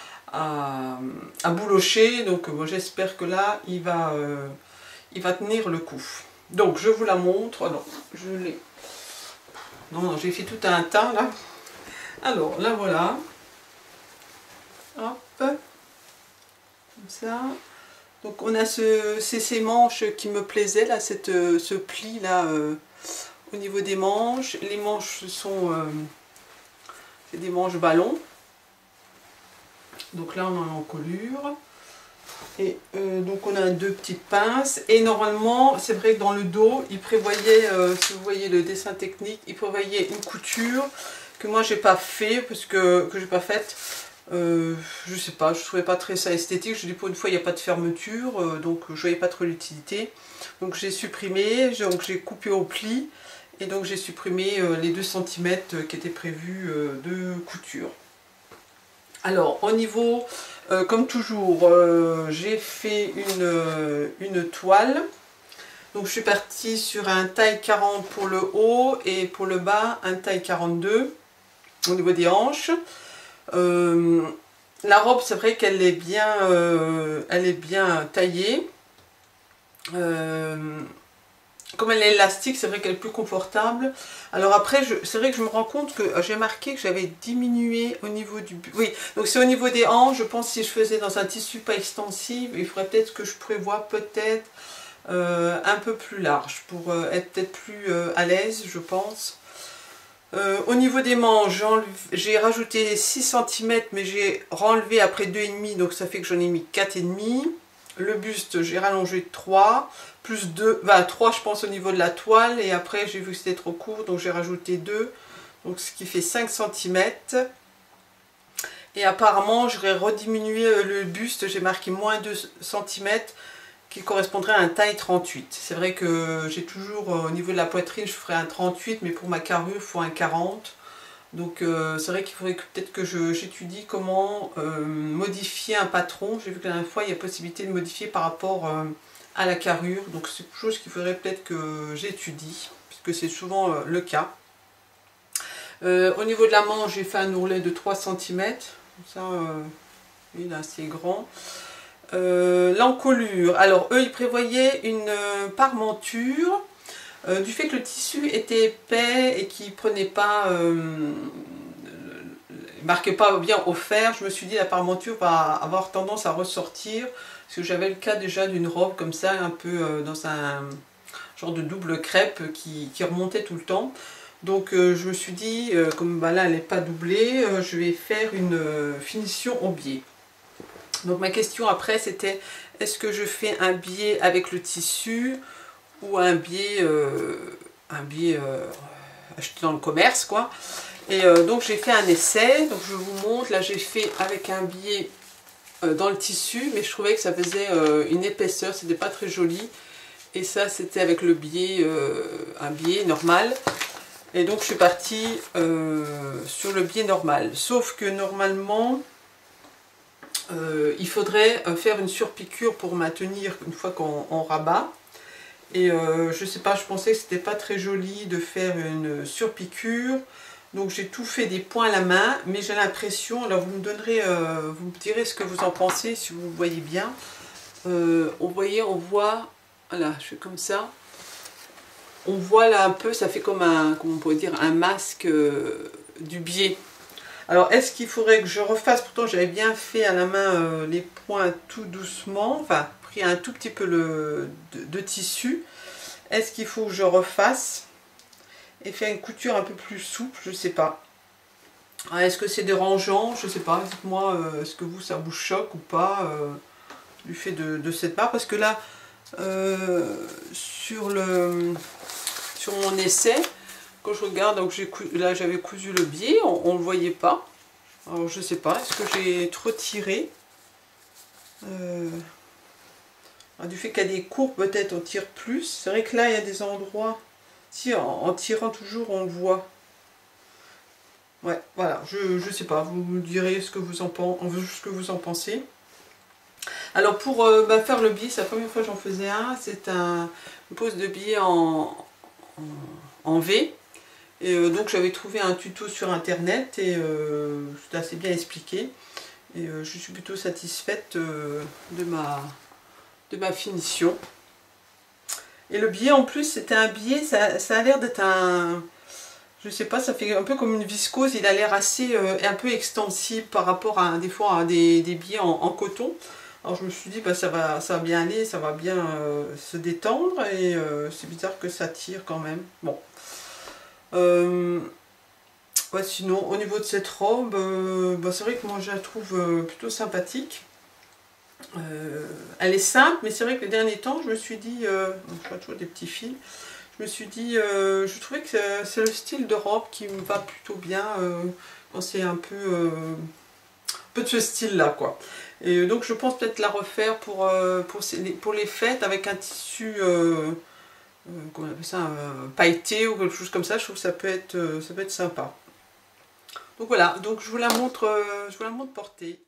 Speaker 1: boulocher, donc bon, j'espère que là il va tenir le coup. Donc je vous la montre. Alors je l'ai, non j'ai fait tout un tas là. Alors là voilà, hop, comme ça. Donc on a ces manches qui me plaisaient là, ce pli là au niveau des manches. Les manches sont c'est des manches ballon. Donc là on en a en colure, et donc on a deux petites pinces, et normalement c'est vrai que dans le dos il prévoyait, si vous voyez le dessin technique, il prévoyait une couture que moi j'ai pas fait, parce que j'ai pas faite, je sais pas, je trouvais pas très ça esthétique. Je dis pour une fois il n'y a pas de fermeture, donc je voyais pas trop l'utilité, donc j'ai supprimé, donc j'ai coupé au pli, et donc j'ai supprimé les 2 cm qui étaient prévus de couture. Alors au niveau, comme toujours, j'ai fait une toile. Donc je suis partie sur un taille 40 pour le haut, et pour le bas un taille 42 au niveau des hanches. La robe c'est vrai qu'elle est bien, taillée. Comme elle est élastique, c'est vrai qu'elle est plus confortable. Alors après, c'est vrai que je me rends compte que j'ai marqué que j'avais diminué au niveau du... Oui, donc c'est au niveau des hanches. Je pense que si je faisais dans un tissu pas extensif, il faudrait peut-être que je prévoie peut-être un peu plus large pour être peut-être plus à l'aise, je pense. Au niveau des manches, j'ai rajouté 6 cm, mais j'ai renlevé après 2,5, donc ça fait que j'en ai mis 4,5. Le buste, j'ai rallongé 3, plus 2, 3 je pense au niveau de la toile, et après j'ai vu que c'était trop court, donc j'ai rajouté 2, donc ce qui fait 5 cm. Et apparemment j'aurais rediminué le buste, j'ai marqué moins 2 cm, qui correspondrait à un taille 38. C'est vrai que j'ai toujours, au niveau de la poitrine, je ferais un 38, mais pour ma carrure, il faut un 40. Donc c'est vrai qu'il faudrait peut-être que j'étudie comment modifier un patron. J'ai vu que la dernière fois il y a possibilité de modifier par rapport à la carrure. Donc c'est quelque chose qu'il faudrait peut-être que j'étudie, puisque c'est souvent le cas. Au niveau de la manche, j'ai fait un ourlet de 3 cm. Ça, il est assez grand. L'encolure, alors eux ils prévoyaient une parmenture. Du fait que le tissu était épais et qu'il prenait pas, marquait pas bien au fer, je me suis dit la parmenture va avoir tendance à ressortir, parce que j'avais le cas déjà d'une robe comme ça, un peu dans un genre de double crêpe qui remontait tout le temps. Donc je me suis dit, comme là elle n'est pas doublée, je vais faire une finition au biais. Donc ma question après c'était, est-ce que je fais un biais avec le tissu ou un biais acheté dans le commerce quoi. Et donc j'ai fait un essai, donc je vous montre, là j'ai fait avec un biais dans le tissu, mais je trouvais que ça faisait une épaisseur, c'était pas très joli. Et ça c'était avec le biais, un biais normal. Et donc je suis partie sur le biais normal. Sauf que normalement, il faudrait faire une surpiqûre pour maintenir une fois qu'on rabat. Et je sais pas, je pensais que c'était pas très joli de faire une surpiqûre. Donc j'ai tout fait des points à la main, mais j'ai l'impression, alors vous me donnerez, vous me direz ce que vous en pensez si vous voyez bien. On voit, voilà, je fais comme ça. On voit là un peu, ça fait comme un, comment on pourrait dire, un masque du biais. Alors est-ce qu'il faudrait que je refasse, pourtant j'avais bien fait à la main les points tout doucement, enfin pris un tout petit peu de tissu. Est-ce qu'il faut que je refasse et faire une couture un peu plus souple? Je sais pas. Est-ce que c'est dérangeant? Je sais pas, dites-moi, est-ce que vous ça vous choque ou pas du fait de cette barre? Parce que là, sur mon essai, quand je regarde, donc là j'avais cousu le biais, on ne le voyait pas. Alors je sais pas, est-ce que j'ai trop tiré du fait qu'il y a des courbes, peut-être on tire plus. C'est vrai que là il y a des endroits, si en tirant toujours on le voit. Ouais, voilà, je sais pas, vous me direz ce que vous en pensez. Alors pour faire le biais, c'est la première fois que j'en faisais un, c'est une pose de biais en V. Et donc j'avais trouvé un tuto sur internet et c'était assez bien expliqué. Et je suis plutôt satisfaite de ma finition. Et le biais en plus, c'était un biais, ça a l'air d'être un... Je sais pas, ça fait un peu comme une viscose, il a l'air assez un peu extensible par rapport à des fois à des biais en coton. Alors je me suis dit, bah, ça va bien aller, ça va bien se détendre et c'est bizarre que ça tire quand même. Bon. Ouais, sinon, au niveau de cette robe, bah, c'est vrai que moi je la trouve plutôt sympathique. Elle est simple, mais c'est vrai que les derniers temps, je me suis dit, je vois toujours des petits fils, je me suis dit, je trouvais que c'est le style de robe qui me va plutôt bien quand c'est un peu de ce style-là, quoi. Et donc je pense peut-être la refaire pour les fêtes avec un tissu, comment on appelle ça, pailleté ou quelque chose comme ça. Je trouve que ça peut être sympa. Donc voilà, donc je vous la montre portée.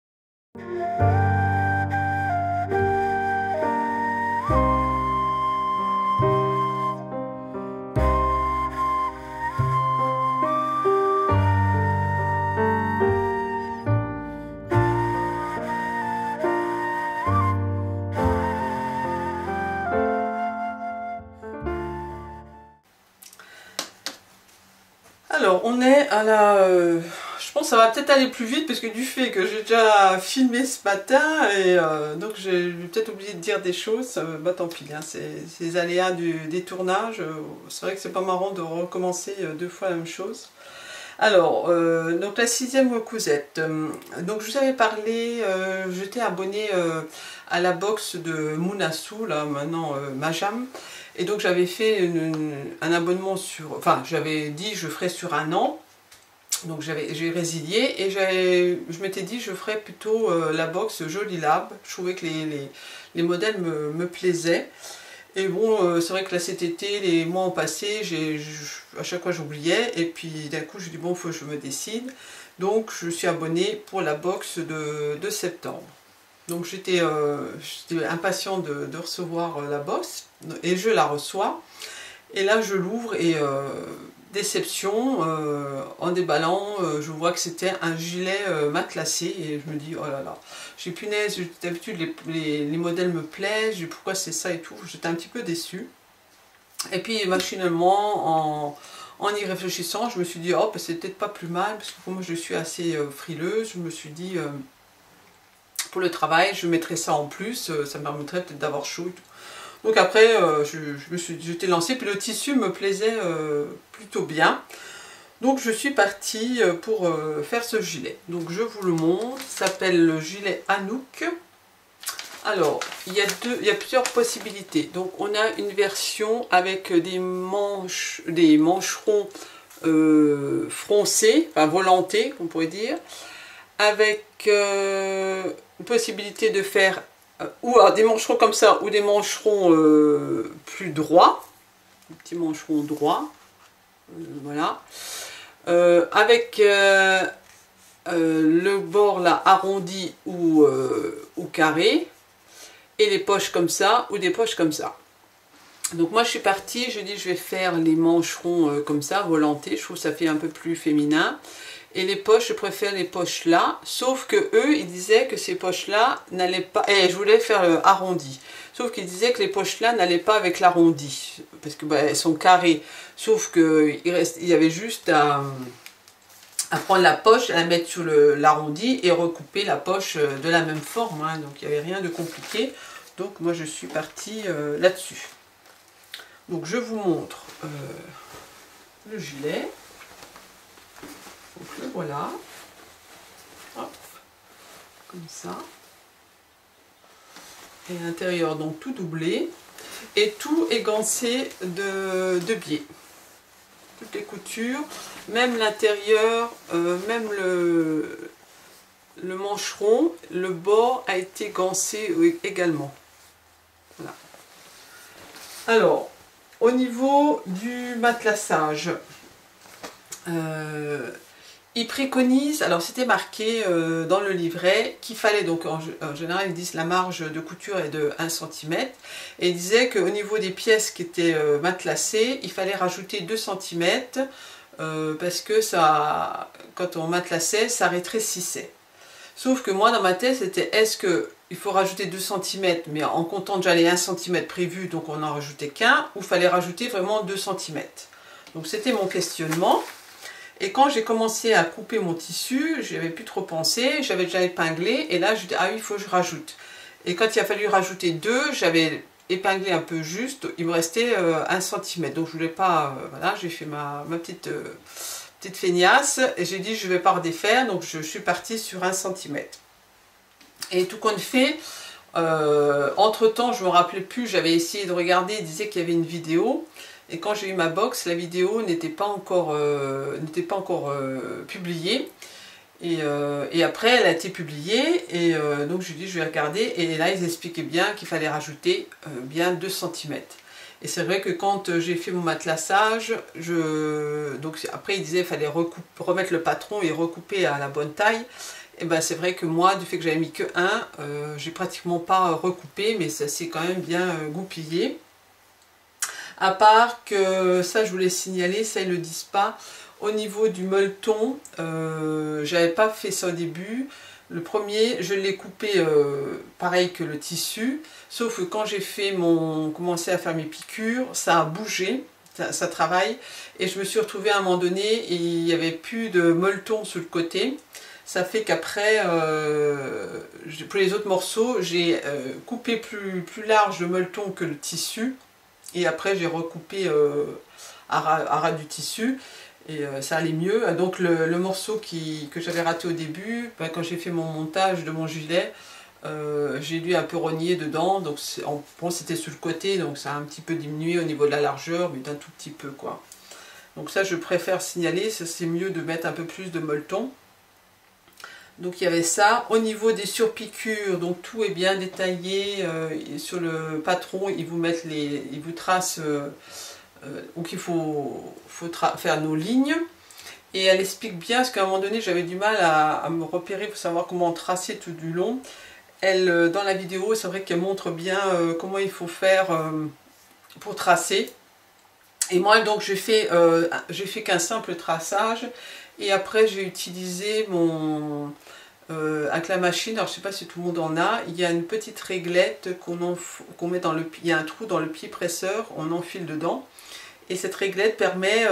Speaker 1: Alors, on est à la... je pense que ça va peut-être aller plus vite parce que du fait que j'ai déjà filmé ce matin et donc j'ai peut-être oublié de dire des choses, bah tant pis, hein, c'est les aléas des tournages. C'est vrai que c'est pas marrant de recommencer deux fois la même chose. Alors, donc la 6e cousette. Donc je vous avais parlé, j'étais abonnée à la box de Moonassou, là maintenant Majam. Et donc j'avais fait un abonnement sur... Enfin, j'avais dit je ferais sur un an. Donc j'ai résilié et je m'étais dit je ferais plutôt la box Jolie Lab. Je trouvais que les modèles me plaisaient. Et bon, c'est vrai que là cet été, les mois ont passé, à chaque fois j'oubliais. Et puis d'un coup je dis bon, il faut que je me décide. Donc je suis abonnée pour la box de septembre. Donc j'étais impatiente de recevoir la box et je la reçois. Et là je l'ouvre et déception, en déballant, je vois que c'était un gilet matelassé et je me dis oh là là, j'ai punaise, d'habitude les modèles me plaisent, pourquoi c'est ça et tout, j'étais un petit peu déçue. Et puis machinalement, en y réfléchissant, je me suis dit oh c'est peut-être pas plus mal, parce que pour moi je suis assez frileuse, je me suis dit pour le travail je mettrais ça en plus, ça me permettrait peut-être d'avoir chaud et tout. Donc après, j'étais lancée, puis le tissu me plaisait plutôt bien. Donc je suis partie pour faire ce gilet. Donc je vous le montre, ça s'appelle le gilet Anouk. Alors, il y a plusieurs possibilités. Donc on a une version avec des mancherons froncés, enfin volantés, on pourrait dire, avec une possibilité de faire ou des mancherons comme ça, ou des mancherons plus droits, des petits mancherons droits, voilà, avec le bord là arrondi ou carré, et les poches comme ça, ou des poches comme ça. Donc moi je suis partie, je dis je vais faire les mancherons comme ça, volantés, je trouve que ça fait un peu plus féminin. Et les poches, je préfère les poches là, sauf que eux, ils disaient que ces poches-là n'allaient pas... Et je voulais faire arrondi. Sauf qu'ils disaient que les poches-là n'allaient pas avec l'arrondi, parce que elles sont carrées. Sauf qu'il y avait juste à prendre la poche, à la mettre sur l'arrondi et recouper la poche de la même forme. Hein. Donc il n'y avait rien de compliqué. Donc moi je suis partie là-dessus. Donc je vous montre le gilet. Donc le voilà, hop, comme ça, et l'intérieur donc tout doublé, et tout est gancé de biais, toutes les coutures, même l'intérieur, même le mancheron, le bord a été gancé également. Voilà. Alors, au niveau du matelassage, ils préconisent, alors c'était marqué dans le livret qu'il fallait, donc en général ils disent la marge de couture est de 1 cm, et ils disaient qu'au niveau des pièces qui étaient matelassées, il fallait rajouter 2 cm parce que ça, quand on matelassait, ça rétrécissait. Sauf que moi dans ma tête c'était est-ce qu'il faut rajouter 2 cm mais en comptant déjà les 1 cm prévus, donc on n'en rajoutait qu'un, ou fallait rajouter vraiment 2 cm. Donc c'était mon questionnement. Et quand j'ai commencé à couper mon tissu, j'y avais plus trop pensé, j'avais déjà épinglé, et là je dis ah oui, il faut que je rajoute. Et quand il a fallu rajouter 2, j'avais épinglé un peu juste, il me restait 1 cm. Donc je voulais pas, voilà, j'ai fait ma petite feignasse, et j'ai dit je vais pas redéfaire, donc je suis partie sur 1 cm. Et tout compte fait, entre temps je me rappelais plus, j'avais essayé de regarder, il disait qu'il y avait une vidéo. Et quand j'ai eu ma box, la vidéo n'était pas encore publiée. Et après, elle a été publiée. Et donc, je lui ai dit, je vais regarder. Et là, ils expliquaient bien qu'il fallait rajouter bien 2 cm. Et c'est vrai que quand j'ai fait mon matelassage, donc après, ils disaient qu'il fallait remettre le patron et recouper à la bonne taille. Et ben c'est vrai que moi, du fait que j'avais mis que 1, j'ai pratiquement pas recoupé, mais ça s'est quand même bien goupillé. À part que, ça je voulais signaler, ça ils le disent pas, au niveau du molleton, j'avais pas fait ça au début. Le premier, je l'ai coupé pareil que le tissu, sauf que quand j'ai fait commencé à faire mes piqûres, ça a bougé, ça travaille, et je me suis retrouvée à un moment donné, et il n'y avait plus de molleton sur le côté. Ça fait qu'après, pour les autres morceaux, j'ai coupé plus large le molleton que le tissu. Et après j'ai recoupé à ras du tissu et ça allait mieux. Donc le morceau que j'avais raté au début, ben, quand j'ai fait mon montage de mon gilet, j'ai dû un peu rogner dedans. Donc bon, c'était sur le côté, donc ça a un petit peu diminué au niveau de la largeur, mais d'un tout petit peu quoi. Donc ça je préfère signaler, c'est mieux de mettre un peu plus de molleton. Donc il y avait ça. Au niveau des surpiqûres, donc tout est bien détaillé. Sur le patron, ils vous tracent où il faut faire nos lignes. Et elle explique bien, parce qu'à un moment donné, j'avais du mal à me repérer pour savoir comment tracer tout du long. Elle, dans la vidéo, c'est vrai qu'elle montre bien comment il faut faire pour tracer. Et moi, donc, j'ai fait qu'un simple traçage. Et après, j'ai utilisé avec la machine, alors je ne sais pas si tout le monde en a, il y a une petite réglette qu'on met dans le pied, il y a un trou dans le pied presseur, on enfile dedans. Et cette réglette permet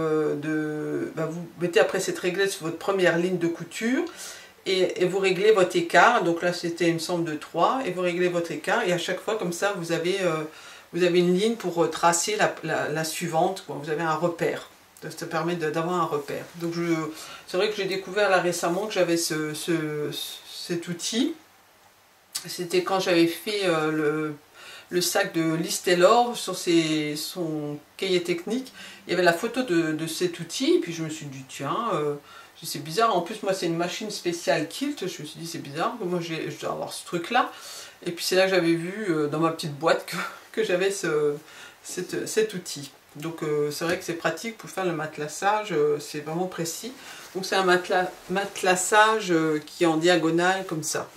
Speaker 1: vous mettez après cette réglette sur votre première ligne de couture et vous réglez votre écart. Donc là, c'était, il me semble, de 3, et vous réglez votre écart. Et à chaque fois, comme ça, vous avez une ligne pour tracer la suivante, quoi. Vous avez un repère. Ça permet d'avoir un repère. Donc c'est vrai que j'ai découvert là récemment que j'avais cet outil. C'était quand j'avais fait le sac de Liz Taylor sur son cahier technique. Il y avait la photo de cet outil, et puis je me suis dit tiens, c'est bizarre. En plus moi c'est une machine spéciale Kilt, je me suis dit c'est bizarre, moi je dois avoir ce truc là. Et puis c'est là que j'avais vu dans ma petite boîte que j'avais cet outil. Donc c'est vrai que c'est pratique pour faire le matelassage, c'est vraiment précis. Donc c'est un matelassage qui est en diagonale comme ça.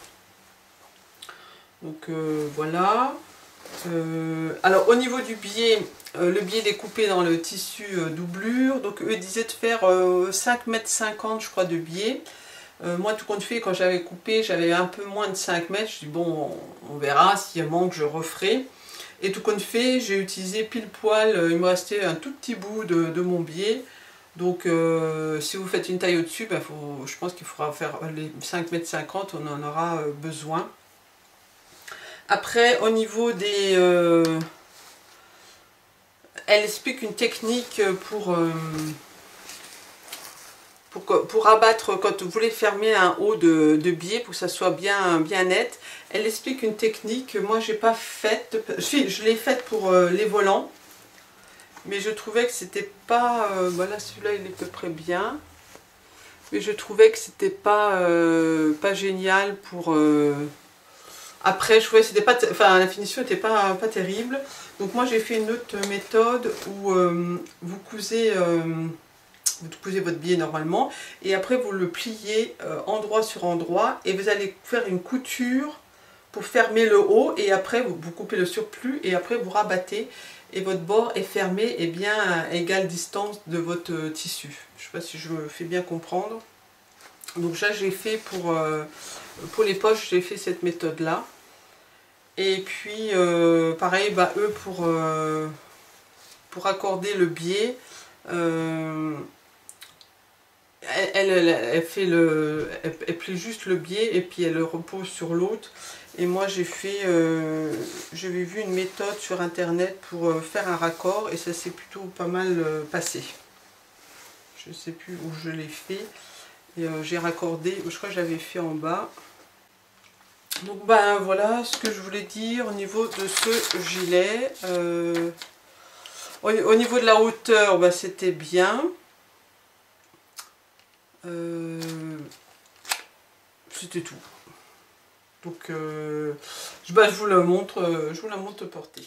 Speaker 1: Donc voilà. Alors au niveau du biais, le biais découpé dans le tissu doublure. Donc eux disaient de faire 5,50 m je crois de biais. Moi tout compte fait, quand j'avais coupé, j'avais un peu moins de 5 mètres. Je dis bon, on verra, s'il manque je referai. Et tout compte fait, j'ai utilisé pile poil, il me restait un tout petit bout de mon biais. Donc si vous faites une taille au-dessus, ben, je pense qu'il faudra faire les 5,50 m, on en aura besoin. Après, au niveau des... elle explique une technique pour abattre, quand vous voulez fermer un haut de biais, pour que ça soit bien net. Elle explique une technique que moi j'ai pas faite, je l'ai faite pour les volants, mais je trouvais que c'était pas, voilà, celui-là il est à peu près bien, mais je trouvais que c'était pas génial pour... Après je trouvais que c'était pas, enfin la finition n'était pas terrible, donc moi j'ai fait une autre méthode où vous cousez votre biais normalement, et après vous le pliez endroit sur endroit, et vous allez faire une couture pour fermer le haut, et après vous coupez le surplus, et après vous rabattez, et votre bord est fermé et bien à égale distance de votre tissu. Je ne sais pas si je me fais bien comprendre. Donc là j'ai fait pour les poches, j'ai fait cette méthode là. Et puis pareil, bah, eux pour accorder le biais, elle plie juste le biais et puis elle le repose sur l'autre. Et moi j'avais vu une méthode sur internet pour faire un raccord, et ça s'est plutôt pas mal passé. Je sais plus où je l'ai fait, et j'ai raccordé, je crois que j'avais fait en bas. Donc ben voilà ce que je voulais dire au niveau de ce gilet. Au niveau de la hauteur, ben, c'était bien. C'était tout. Donc je vous la montre portée.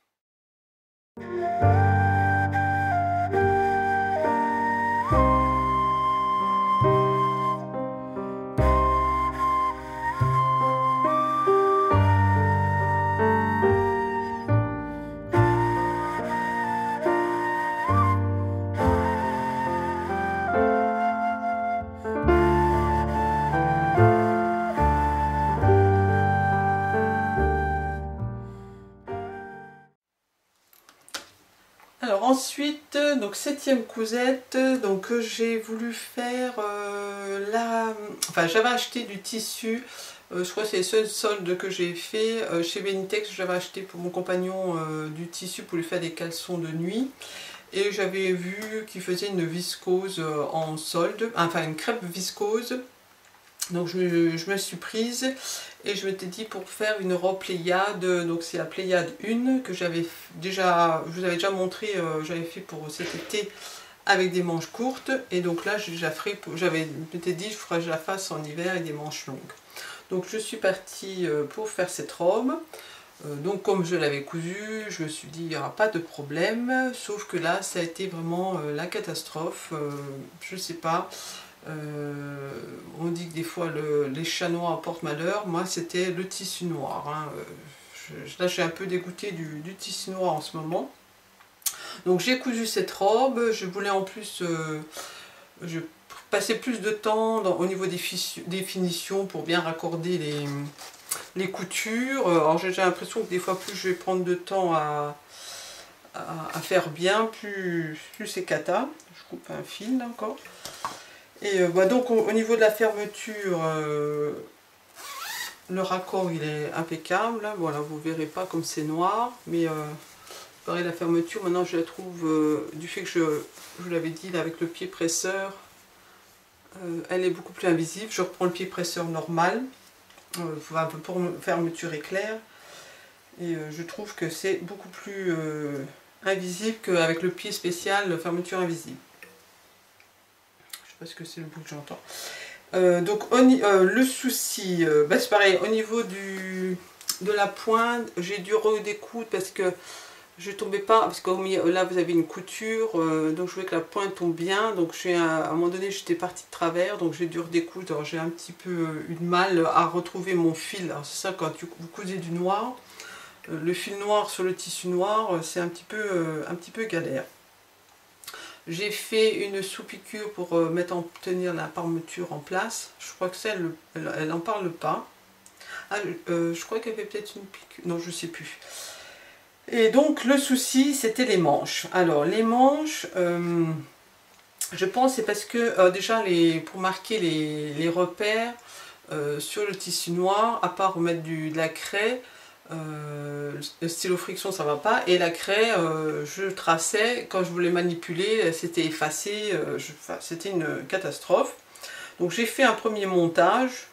Speaker 1: Alors ensuite, donc septième cousette, donc j'ai voulu faire enfin j'avais acheté du tissu, je crois que c'est les seuls soldes que j'ai fait chez Benitex. J'avais acheté pour mon compagnon du tissu pour lui faire des caleçons de nuit, et j'avais vu qu'il faisait une viscose en solde, enfin une crêpe viscose. Donc je me suis prise, et je m'étais dit pour faire une robe Pléiade, donc c'est la Pléiade 1 que je vous avais déjà montré, j'avais fait pour cet été avec des manches courtes, et donc là j'avais dit je ferais que je la fasse en hiver avec des manches longues. Donc je suis partie pour faire cette robe. Donc comme je l'avais cousue, je me suis dit il n'y aura pas de problème, sauf que là ça a été vraiment la catastrophe. Je sais pas. On dit que des fois les chats noirs portent malheur. Moi c'était le tissu noir, hein. Là je suis un peu dégoûtée du tissu noir en ce moment. Donc j'ai cousu cette robe. Je voulais en plus je passais plus de temps au niveau des finitions pour bien raccorder les coutures. Alors j'ai l'impression que des fois plus je vais prendre de temps à faire bien, plus c'est cata. Je coupe un fil là encore. Et donc au niveau de la fermeture, le raccord il est impeccable. Voilà, vous verrez pas comme c'est noir, mais Pareil, la fermeture, maintenant je la trouve, du fait que je vous l'avais dit, là, avec le pied presseur, elle est beaucoup plus invisible. Je reprends le pied presseur normal, pour fermeture éclair, et je trouve que c'est beaucoup plus invisible qu'avec le pied spécial fermeture invisible. Je sais pas ce que c'est le bruit que j'entends. Donc le souci, c'est pareil, au niveau de la pointe, j'ai dû redécoudre parce que je tombais pas, parce que là vous avez une couture, donc je voulais que la pointe tombe bien, donc à un moment donné j'étais partie de travers, donc j'ai dû redécoudre. J'ai un petit peu eu de mal à retrouver mon fil. Alors c'est ça, quand vous cousez du noir, le fil noir sur le tissu noir, c'est un petit peu galère. J'ai fait une sous-piqûre pour tenir la fermeture en place. Je crois que ça, elle n'en parle pas. Ah, je crois qu'elle avait peut-être une piqûre. Non, je ne sais plus. Et donc, le souci, c'était les manches. Alors, les manches, je pense c'est parce que, déjà, pour marquer les repères sur le tissu noir, à part mettre de la craie, le stylo friction ça va pas, et la craie je traçais, quand je voulais manipuler c'était effacé, c'était une catastrophe. Donc j'ai fait un premier montage,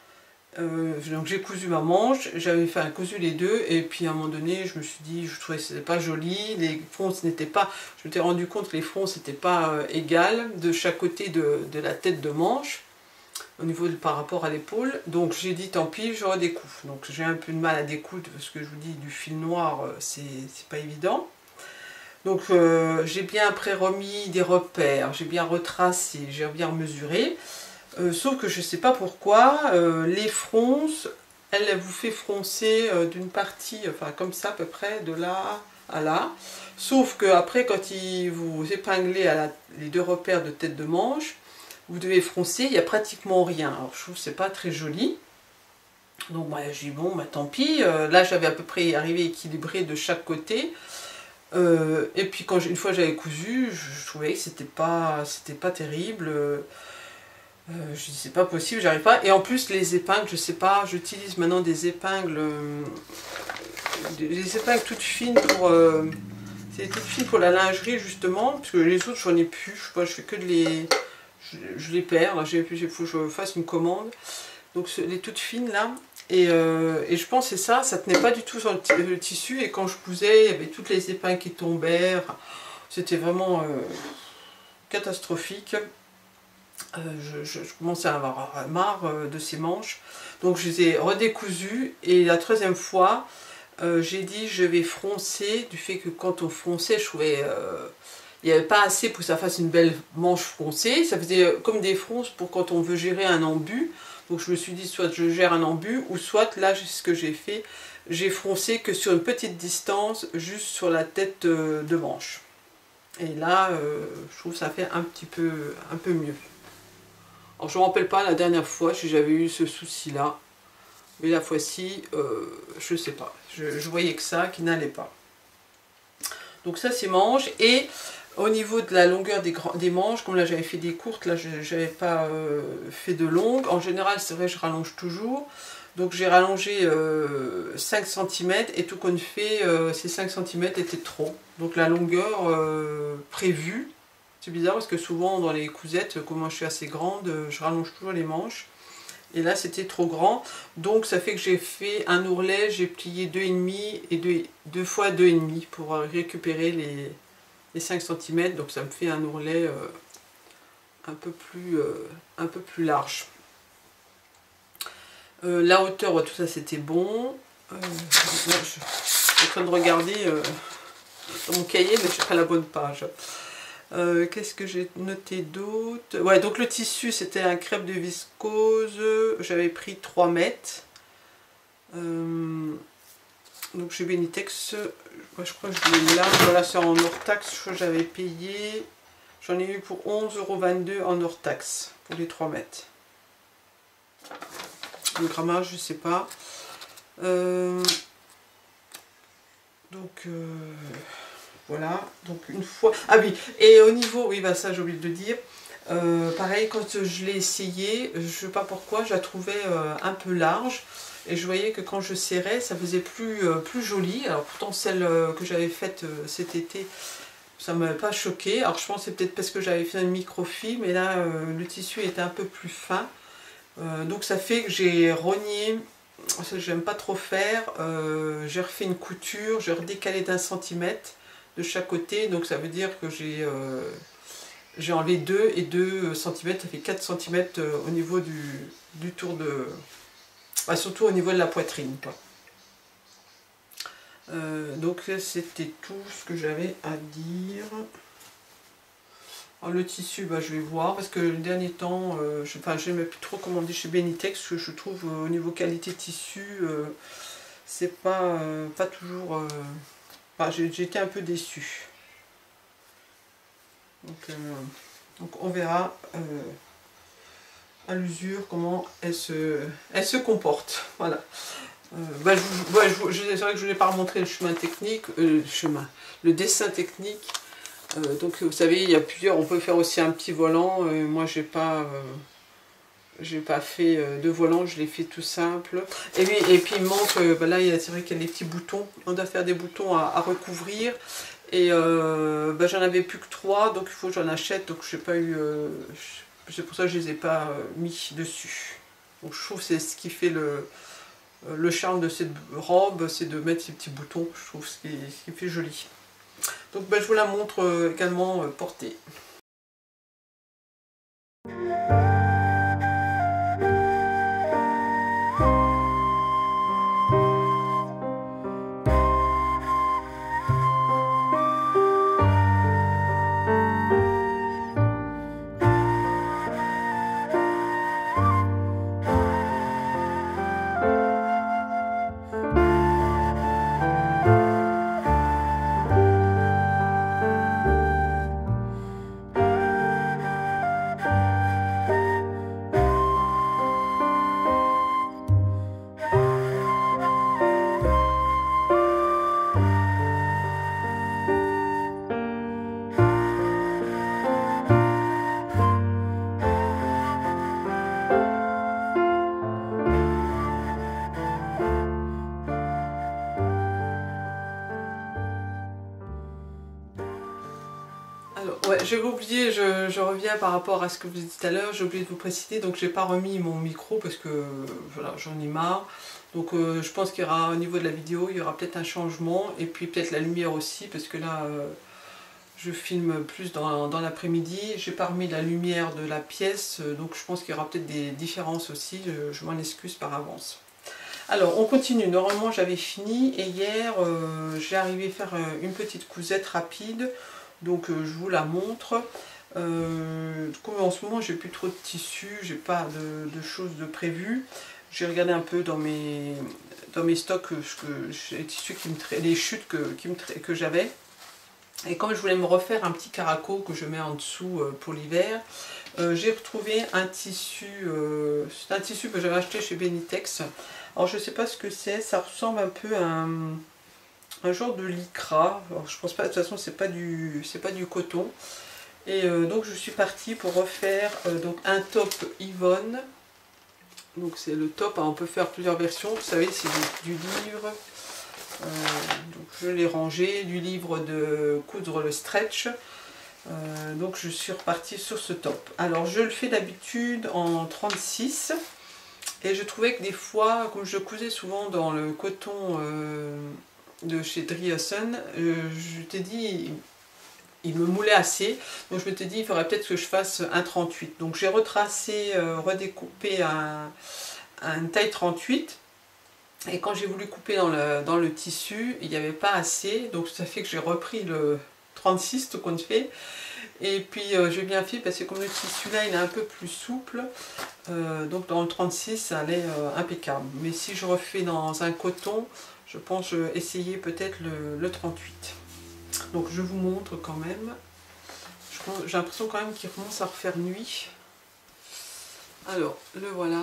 Speaker 1: donc j'ai cousu ma manche, j'avais cousu les deux, et puis à un moment donné je me suis dit, je trouvais que c'était pas joli, les fronces n'étaient pas, je m'étais rendu compte que les fronces n'étaient pas égales de chaque côté de la tête de manche, au niveau par rapport à l'épaule. Donc j'ai dit tant pis, je redécoupe. Donc j'ai un peu de mal à découdre parce que je vous dis, du fil noir c'est pas évident. Donc j'ai bien pré-remis des repères, j'ai bien retracé, j'ai bien mesuré, sauf que je sais pas pourquoi les fronces, elle vous fait froncer d'une partie, enfin comme ça à peu près, de là à là, sauf que après quand vous épinglez les deux repères de tête de manche, vous devez froncer, il n'y a pratiquement rien. Alors je trouve que c'est pas très joli. Donc bah, j'ai dit bon, bah, tant pis. Là j'avais à peu près arrivé équilibré de chaque côté. Et puis une fois j'avais cousu, je trouvais que c'était pas terrible. Je dis c'est pas possible, j'arrive pas. Et en plus les épingles, je sais pas, j'utilise maintenant des épingles toutes fines pour c'est toutes fines pour la lingerie justement, parce que les autres j'en ai plus. Je sais pas, je fais que de les je les perds, il faut que je fasse une commande, donc les toutes fines là, et je pense que c'est ça tenait pas du tout sur le tissu, et quand je cousais, il y avait toutes les épingles qui tombaient, enfin, c'était vraiment catastrophique. Je commençais à avoir marre de ces manches, donc je les ai redécousues, et la troisième fois, j'ai dit je vais froncer, du fait que quand on fronçait, je trouvais il n'y avait pas assez pour que ça fasse une belle manche froncée. Ça faisait comme des fronces pour quand on veut gérer un embu. Donc je me suis dit, soit je gère un embu, ou soit là, ce que j'ai fait, j'ai froncé que sur une petite distance, juste sur la tête de manche. Et là, je trouve que ça fait un peu mieux. Alors je ne me rappelle pas la dernière fois si j'avais eu ce souci-là. Mais la fois-ci, je ne sais pas. Je voyais que ça, qui n'allait pas. Donc ça, c'est manche. Et au niveau de la longueur des manches, comme là j'avais fait des courtes, là je n'avais pas fait de longues. En général, c'est vrai, je rallonge toujours. Donc j'ai rallongé 5 cm, et tout compte fait, ces 5 cm étaient trop. Donc la longueur prévue, c'est bizarre parce que souvent dans les cousettes, comme moi je suis assez grande, je rallonge toujours les manches. Et là c'était trop grand, donc ça fait que j'ai fait un ourlet, j'ai plié 2,5 et 2 fois 2,5 pour récupérer les 5 cm, donc ça me fait un ourlet un peu plus large. La hauteur, tout ça c'était bon. Je suis en train de regarder dans mon cahier, mais je n'ai pas la bonne page. Qu'est-ce que j'ai noté d'autre? Ouais, donc le tissu c'était un crêpe de viscose, j'avais pris 3 mètres. Donc chez Benitex, je crois que je l'ai là, voilà, c'est en hors taxe, je crois que j'avais payé, j'en ai eu pour 11,22 € en hors taxe pour les 3 mètres. Le grammage, je sais pas. Voilà, donc une fois... Ah oui, et au niveau... Oui, bah ça j'ai oublié de le dire. Pareil, quand je l'ai essayé, je ne sais pas pourquoi, je la trouvais un peu large. Et je voyais que quand je serrais, ça faisait plus joli. Alors pourtant, celle que j'avais faite cet été, ça ne m'avait pas choqué. Alors je pense que c'est peut-être parce que j'avais fait une microfibre, mais là, le tissu était un peu plus fin. Donc ça fait que j'ai rogné, ça j'aime pas trop faire, j'ai refait une couture, j'ai redécalé d'1 centimètre de chaque côté, donc ça veut dire que j'ai enlevé 2 et 2 cm, ça fait 4 cm au niveau du tour de... Bah, surtout au niveau de la poitrine, quoi. Donc c'était tout ce que j'avais à dire. Alors, le tissu, bah, je vais voir, parce que le dernier temps, je n'aimais plus trop commander chez Benitex, parce que je trouve au niveau qualité tissu, c'est pas toujours... Enfin, j'ai été un peu déçue. Donc on verra à l'usure comment elle se comporte. Voilà. Bah, c'est vrai que je ne vous ai pas remontré le chemin technique, le dessin technique. Donc vous savez, il y a plusieurs, on peut faire aussi un petit volant. Moi j'ai pas fait de volant, je l'ai fait tout simple. Et puis il manque, bah là c'est vrai qu'il y a des petits boutons, on doit faire des boutons à recouvrir. Et bah, j'en avais plus que 3, donc il faut que j'en achète, donc j'ai pas eu... c'est pour ça que je les ai pas mis dessus. Donc je trouve que c'est ce qui fait le charme de cette robe, c'est de mettre ces petits boutons, je trouve ce qui fait joli. Donc bah, je vous la montre également portée. Ouais, j'avais oublié, je reviens par rapport à ce que vous dites tout à l'heure, j'ai oublié de vous préciser, donc j'ai pas remis mon micro parce que voilà, j'en ai marre. Donc je pense qu'il y aura au niveau de la vidéo, il y aura peut-être un changement, et puis peut-être la lumière aussi, parce que là je filme plus dans l'après-midi, j'ai pas remis la lumière de la pièce, donc je pense qu'il y aura peut-être des différences aussi, je m'en excuse par avance. Alors on continue, normalement j'avais fini, et hier j'ai arrivé à faire une petite cousette rapide. Donc je vous la montre. Comme en ce moment j'ai plus trop de tissu, j'ai pas de choses de prévues. J'ai regardé un peu dans mes stocks les tissus les chutes que j'avais. Et comme je voulais me refaire un petit caraco que je mets en dessous pour l'hiver, j'ai retrouvé un tissu. C'est un tissu que j'avais acheté chez Benitex. Alors je sais pas ce que c'est, ça ressemble un peu à un genre de lycra. Alors, je pense pas, de toute façon c'est pas du coton. Et donc je suis partie pour refaire donc un top Yvonne. Donc c'est le top, hein, on peut faire plusieurs versions, vous savez c'est du livre. Donc je l'ai rangé, du livre de coudre le stretch. Donc je suis repartie sur ce top. Alors je le fais d'habitude en 36. Et je trouvais que des fois, comme je cousais souvent dans le coton de chez Driehaus, je t'ai dit, il me moulait assez, donc je m'étais dit il faudrait peut-être que je fasse un 38. Donc j'ai retracé, redécoupé une taille 38, et quand j'ai voulu couper dans le tissu, il n'y avait pas assez, donc ça fait que j'ai repris le 36 tout compte fait. Et puis j'ai bien fait parce que comme le tissu là il est un peu plus souple, donc dans le 36 ça allait impeccable. Mais si je refais dans un coton, je pense essayer peut-être le 38. Donc je vous montre quand même. J'ai l'impression quand même qu'il commence à refaire nuit. Alors le voilà.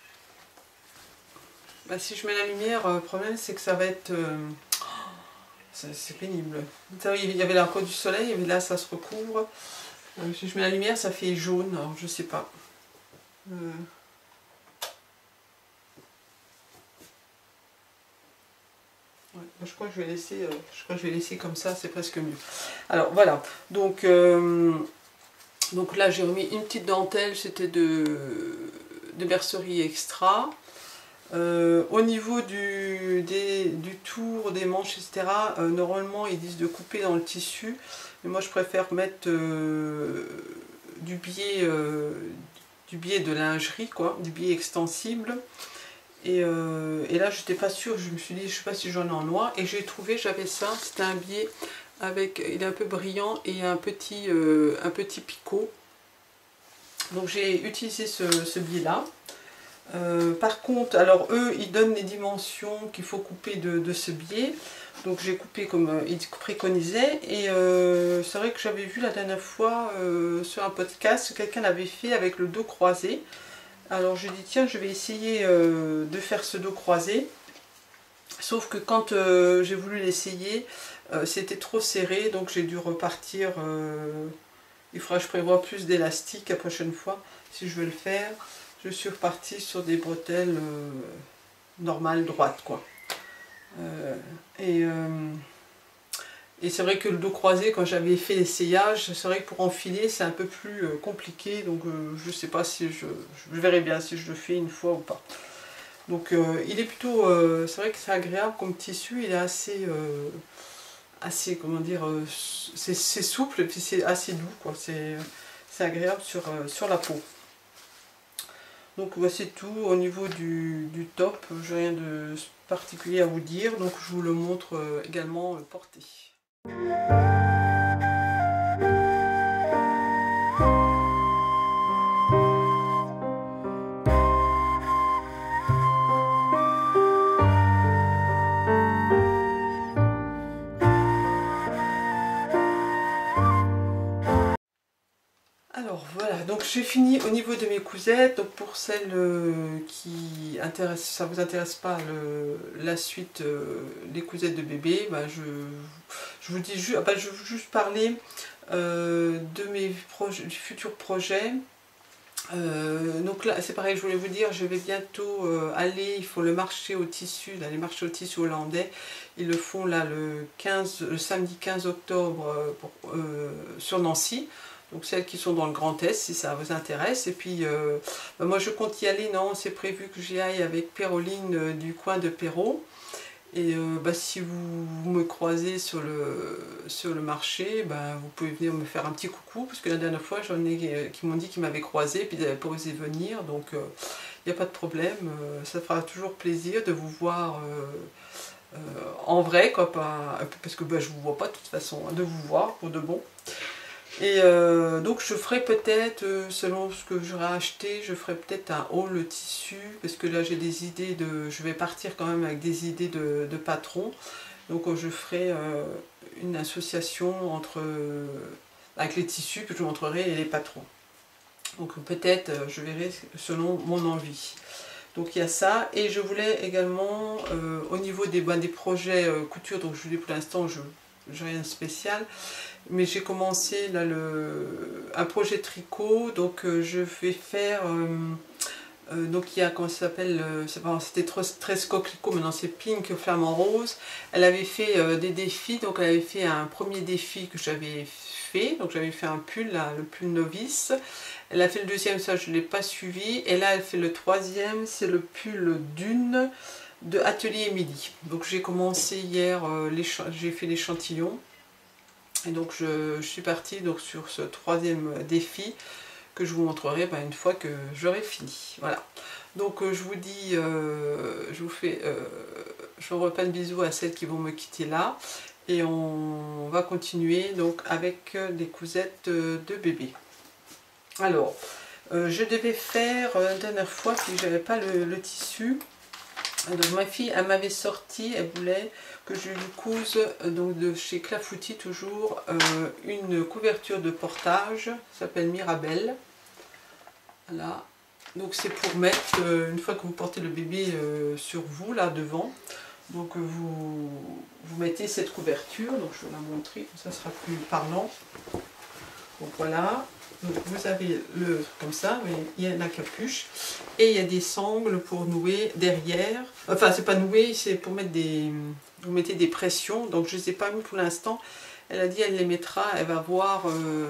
Speaker 1: Bah, si je mets la lumière, le problème c'est que ça va être... c'est pénible. Il y avait là encore du soleil, et là ça se recouvre. Si je mets la lumière, ça fait jaune, alors je sais pas. Ouais, je crois que je vais laisser comme ça, c'est presque mieux. Alors voilà, donc là j'ai remis une petite dentelle, c'était de Mercerie Extra. Au niveau du tour, des manches, etc., normalement ils disent de couper dans le tissu, mais moi je préfère mettre du biais de lingerie, quoi, du biais extensible. Et là j'étais pas sûre, je me suis dit je sais pas si j'en ai en noir, et j'ai trouvé, j'avais ça, c'était un biais avec, il est un peu brillant et un petit picot. Donc j'ai utilisé ce biais là. Par contre, alors eux ils donnent les dimensions qu'il faut couper de ce biais, donc j'ai coupé comme ils préconisaient, et c'est vrai que j'avais vu la dernière fois sur un podcast, quelqu'un l'avait fait avec le dos croisé. Alors j'ai dit tiens, je vais essayer de faire ce dos croisé, sauf que quand j'ai voulu l'essayer, c'était trop serré, donc j'ai dû repartir. Il faudra que je prévoie plus d'élastique la prochaine fois si je veux le faire. Je suis repartie sur des bretelles normales, droites, quoi. Et c'est vrai que le dos croisé, quand j'avais fait l'essayage, c'est vrai que pour enfiler, c'est un peu plus compliqué. Donc je sais pas si je verrai bien si je le fais une fois ou pas. Donc il est plutôt, c'est vrai que c'est agréable comme tissu, il est assez comment dire, c'est souple et puis c'est assez doux, quoi. C'est agréable sur la peau. Donc voici tout au niveau du top, j'ai rien de particulier à vous dire, donc je vous le montre également porté. Alors voilà, donc j'ai fini au niveau de mes cousettes. Donc pour celles qui intéressent, ça vous intéresse pas la suite, les cousettes de bébé, bah je vous dis juste, je veux juste parler de mes futurs projets. Donc là c'est pareil, je voulais vous dire, je vais bientôt aller, ils font le marché au tissu, là, les marchés au tissu hollandais, ils le font là le samedi 15 octobre sur Nancy. Donc celles qui sont dans le Grand Est, si ça vous intéresse. Et puis moi je compte y aller, non, c'est prévu que j'y aille avec Péroline du coin de Perrault. Et si vous me croisez sur le marché, vous pouvez venir me faire un petit coucou, parce que la dernière fois j'en ai qui m'ont dit qu'ils m'avaient croisé et puis ils n'avaient pas osé venir, donc il n'y a pas de problème, ça fera toujours plaisir de vous voir en vrai, quoi, parce que je vous vois pas de toute façon, hein, de vous voir pour de bon. Et donc je ferai peut-être, selon ce que j'aurai acheté, je ferai peut-être un haul tissu, parce que là j'ai des idées je vais partir quand même avec des idées de patron. Donc je ferai une association avec les tissus que je vous montrerai et les patrons. Donc peut-être je verrai selon mon envie. Donc il y a ça, et je voulais également au niveau des projets couture, donc je vous dis pour l'instant je n'ai rien de spécial, mais j'ai commencé là un projet tricot, donc je vais faire donc il y a, comment ça s'appelle, c'était 13 coquelicots, maintenant c'est Pink Flamant Rose. Elle avait fait des défis, donc elle avait fait un premier défi que j'avais fait, donc j'avais fait un pull, là, le pull novice. Elle a fait le deuxième, ça je ne l'ai pas suivi, et là elle fait le troisième, c'est le pull d'une de Atelier Midi. Donc j'ai commencé hier, j'ai fait l'échantillon. Et donc je suis partie donc sur ce troisième défi que je vous montrerai une fois que j'aurai fini. Voilà. Donc je vous dis, je vous envoie plein de bisous à celles qui vont me quitter là. Et on va continuer donc avec les cousettes de bébé. Alors, je devais faire la dernière fois, puis j'avais pas le tissu. Donc ma fille, elle m'avait sorti, elle voulait que je lui couse, donc de chez Clafoutis toujours, une couverture de portage, ça s'appelle Mirabelle. Voilà, donc c'est pour mettre, une fois que vous portez le bébé sur vous, là devant, Donc vous mettez cette couverture, donc je vais la montrer, ça sera plus parlant. Donc voilà, donc vous avez comme ça, mais il y a la capuche et il y a des sangles pour nouer derrière. Enfin c'est pas nouer, c'est pour mettre vous mettez des pressions. Donc je ne les ai pas mis pour l'instant. Elle a dit elle les mettra, elle va voir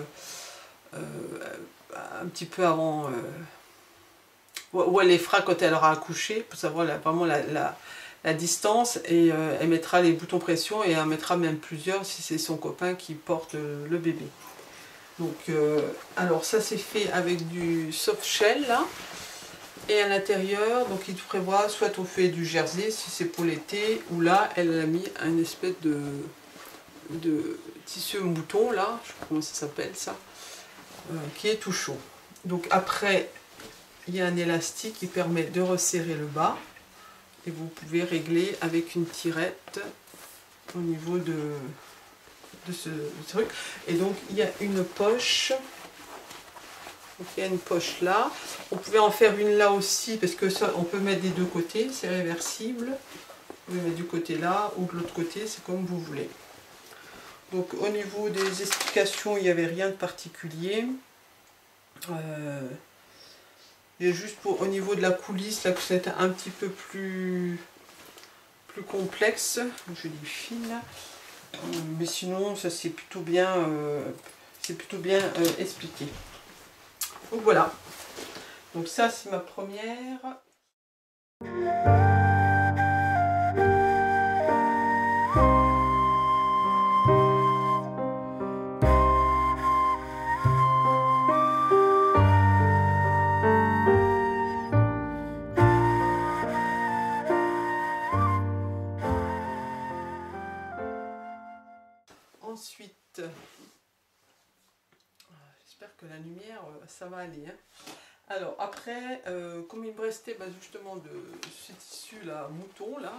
Speaker 1: un petit peu avant où elle les fera quand elle aura accouché pour savoir vraiment la distance, et elle mettra les boutons pression et elle en mettra même plusieurs si c'est son copain qui porte le bébé. Donc, alors ça c'est fait avec du soft shell là, et à l'intérieur, donc il prévoit soit on fait du jersey si c'est pour l'été, ou là elle a mis un espèce de tissu mouton là, je sais pas comment ça s'appelle ça, qui est tout chaud. Donc après il y a un élastique qui permet de resserrer le bas, et vous pouvez régler avec une tirette au niveau de ce truc. Et donc il y a une poche, donc il y a une poche là, on pouvait en faire une là aussi parce que ça on peut mettre des deux côtés, c'est réversible, vous pouvez mettre du côté là ou de l'autre côté, c'est comme vous voulez. Donc au niveau des explications il n'y avait rien de particulier, il y a juste au niveau de la coulisse là que c'est un petit peu plus complexe, je dis fine là. Mais sinon ça c'est plutôt bien expliqué. Donc voilà, donc ça c'est ma première. Ensuite, j'espère que la lumière, ça va aller. Hein. Alors après, comme il me restait justement de ce tissu là, mouton là,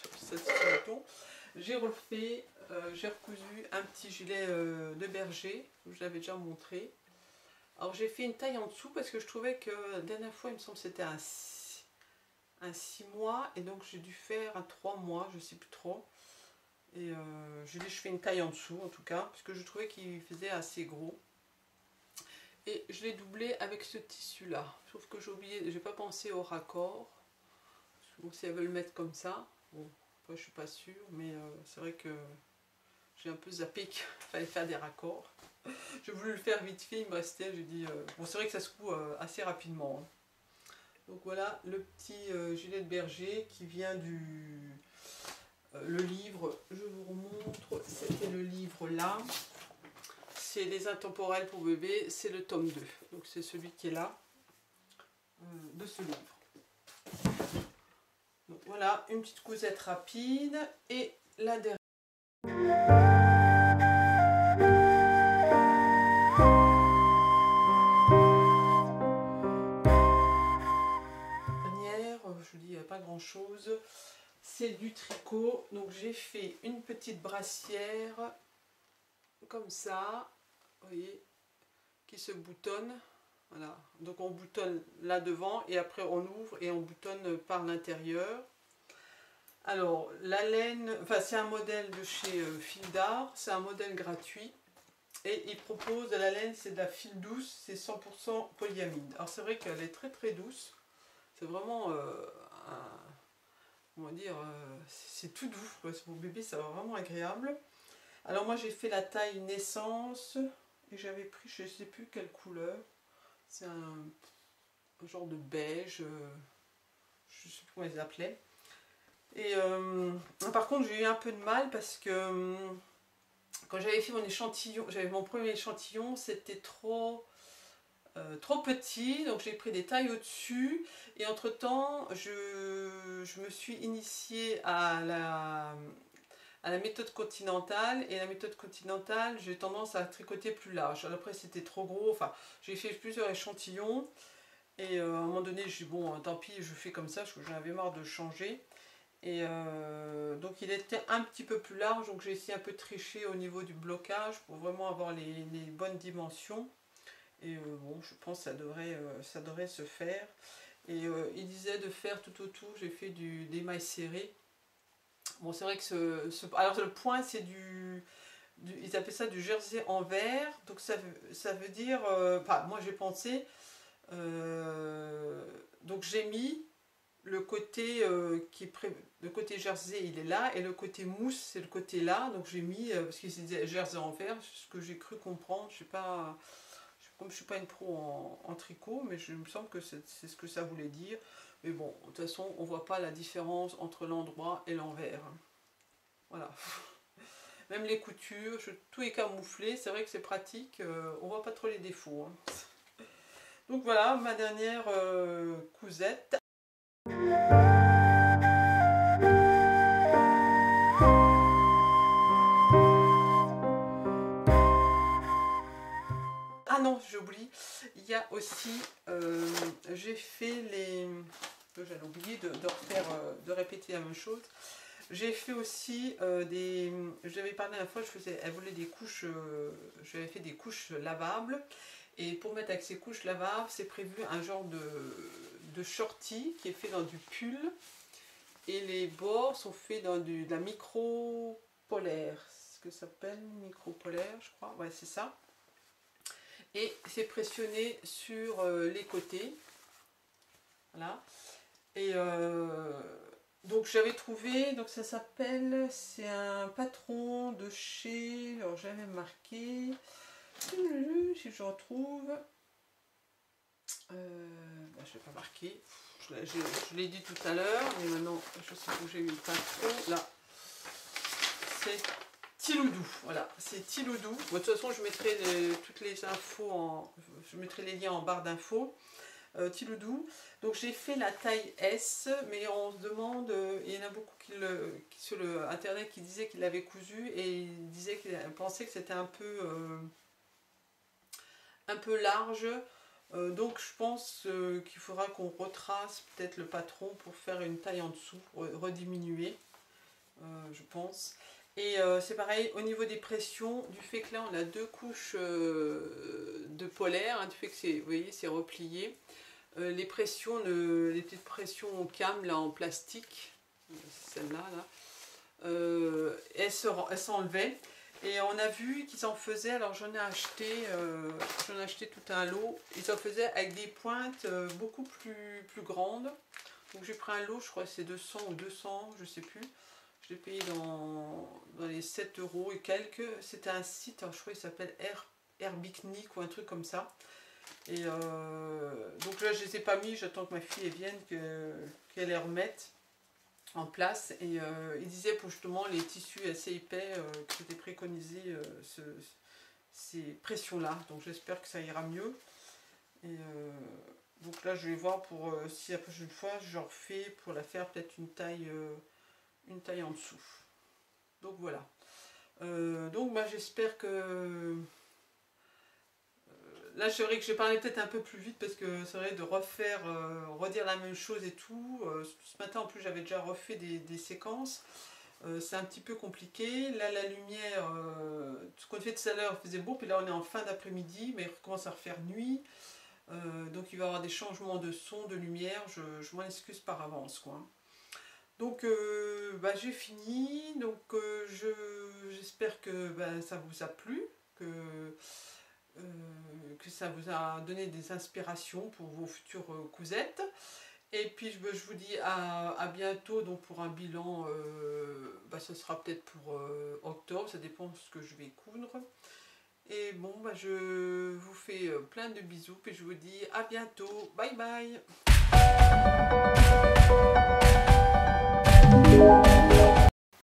Speaker 1: j'ai refait, j'ai recousu un petit gilet de berger, je l'avais déjà montré. Alors j'ai fait une taille en dessous parce que je trouvais que la dernière fois, il me semble que c'était un 6 mois, et donc j'ai dû faire un 3 mois, je sais plus trop. Et je fais une taille en dessous en tout cas, parce que je trouvais qu'il faisait assez gros. Et je l'ai doublé avec ce tissu là. Sauf que j'ai oublié, j'ai pas pensé au raccord. Donc si elle veut le mettre comme ça, bon, après, je suis pas sûre, mais c'est vrai que j'ai un peu zappé qu'il fallait faire des raccords. J'ai voulu le faire vite fait, il me restait, j'ai dit, bon c'est vrai que ça se coud assez rapidement. Hein. Donc voilà le petit gilet de berger qui vient le livre, je vous remontre, c'était le livre là. C'est les intemporels pour bébé, c'est le tome 2. Donc c'est celui qui est là, de ce livre. Donc voilà, une petite cousette rapide. Et la dernière. Je vous dis, il n'y a pas grand chose. C'est du tricot. Donc j'ai fait une petite brassière, comme ça, vous voyez, qui se boutonne. Voilà, donc on boutonne là devant et après on ouvre et on boutonne par l'intérieur. Alors la laine, enfin c'est un modèle de chez Fil d'Art, c'est un modèle gratuit et il propose de la laine, c'est de la file douce, c'est 100% polyamide. Alors c'est vrai qu'elle est très très douce, c'est vraiment on va dire, c'est tout doux, pour bébé ça va vraiment agréable. Alors moi j'ai fait la taille naissance et j'avais pris je ne sais plus quelle couleur. C'est un genre de beige, je ne sais plus comment ils les appelaient. Et par contre j'ai eu un peu de mal parce que quand j'avais fait mon échantillon, j'avais mon premier échantillon, c'était trop petit, donc j'ai pris des tailles au-dessus. Et entre temps je me suis initiée à la méthode continentale, et la méthode continentale j'ai tendance à tricoter plus large. Alors après c'était trop gros, enfin j'ai fait plusieurs échantillons et à un moment donné j'ai dit bon tant pis je fais comme ça parce que j'en avais marre de changer. Et donc il était un petit peu plus large, donc j'ai essayé un peu de tricher au niveau du blocage pour vraiment avoir les bonnes dimensions. Et bon je pense que ça devrait se faire. Et il disait de faire tout autour, j'ai fait des mailles serrées. Bon, c'est vrai que alors le point, c'est ils appellent ça du jersey en verre. Donc ça veut dire... Enfin, moi j'ai pensé... donc j'ai mis le côté le côté jersey, il est là, et le côté mousse, c'est le côté là. Donc j'ai mis, parce qu'il disait jersey en verre, ce que j'ai cru comprendre. Je sais pas... Comme je ne suis pas une pro en tricot, mais il me semble que c'est ce que ça voulait dire. Mais bon, de toute façon, on ne voit pas la différence entre l'endroit et l'envers. Voilà. Même les coutures, tout est camouflé. C'est vrai que c'est pratique. On ne voit pas trop les défauts. Hein. Donc voilà, ma dernière cousette. Ah non, j'oublie, il y a aussi, j'ai fait les... J'allais oublier de répéter la même chose. J'ai fait aussi des... J'avais parlé la fois, elle voulait des couches, j'avais fait des couches lavables. Et pour mettre avec ces couches lavables, c'est prévu un genre de shorty qui est fait dans du pull. Et les bords sont faits dans de la micro-polaire. C'est ce que ça s'appelle, micro-polaire, je crois. Ouais, c'est ça. Et c'est pressionné sur les côtés. Voilà. Et donc j'avais trouvé, donc ça s'appelle, c'est un patron de chez, alors j'avais marqué, si je retrouve, je ne l'ai pas marqué, je l'ai dit tout à l'heure, mais maintenant je sais où j'ai eu le patron, là, c'est Tiloudou, voilà, c'est Tiloudou. Bon, de toute façon, je mettrai toutes les infos, je mettrai les liens en barre d'infos. Tiloudou. Donc j'ai fait la taille S, mais on se demande, il y en a beaucoup sur le internet qui disaient qu'il l'avait cousu et il disait qu'il pensait que c'était un peu large. Donc je pense qu'il faudra qu'on retrace peut-être le patron pour faire une taille en dessous, rediminuer, je pense. Et c'est pareil au niveau des pressions, du fait que là on a deux couches de polaire, hein, du fait que c'est, vous voyez, c'est replié. Les pressions, les petites pressions au cam là en plastique, celle-là, elles s'enlevaient. Et on a vu qu'ils en faisaient, alors j'en ai acheté tout un lot, ils en faisaient avec des pointes beaucoup plus grandes. Donc j'ai pris un lot, je crois que c'est 200 ou 200, je sais plus. Je l'ai payé dans les 7 € et quelques. C'était un site, alors je crois qu'il s'appelle Airbicnic ou un truc comme ça. Et donc là, je les ai pas mis, j'attends que ma fille vienne, qu'elle les remette en place. Et il disait pour justement les tissus assez épais que c'était préconisé ces pressions-là. Donc j'espère que ça ira mieux. Et donc là, je vais voir pour si la prochaine fois, je refais pour la faire peut-être une taille en dessous. Donc voilà. Donc bah, j'espère que... Là, c'est vrai que j'ai parlé peut-être un peu plus vite parce que c'est vrai de redire la même chose et tout. Ce matin, en plus, j'avais déjà refait des séquences. C'est un petit peu compliqué. Là, la lumière, ce qu'on fait tout à l'heure faisait beau, puis là, on est en fin d'après-midi, mais il commence à refaire nuit. Donc, il va y avoir des changements de son, de lumière. Je m'en excuse par avance, quoi. Donc, bah, j'ai fini. Donc, j'espère que bah, ça vous a plu, que ça vous a donné des inspirations pour vos futures cousettes. Et puis je vous dis à bientôt donc pour un bilan, bah, ce sera peut-être pour octobre, ça dépend de ce que je vais coudre. Et bon, bah, je vous fais plein de bisous, puis je vous dis à bientôt, bye bye.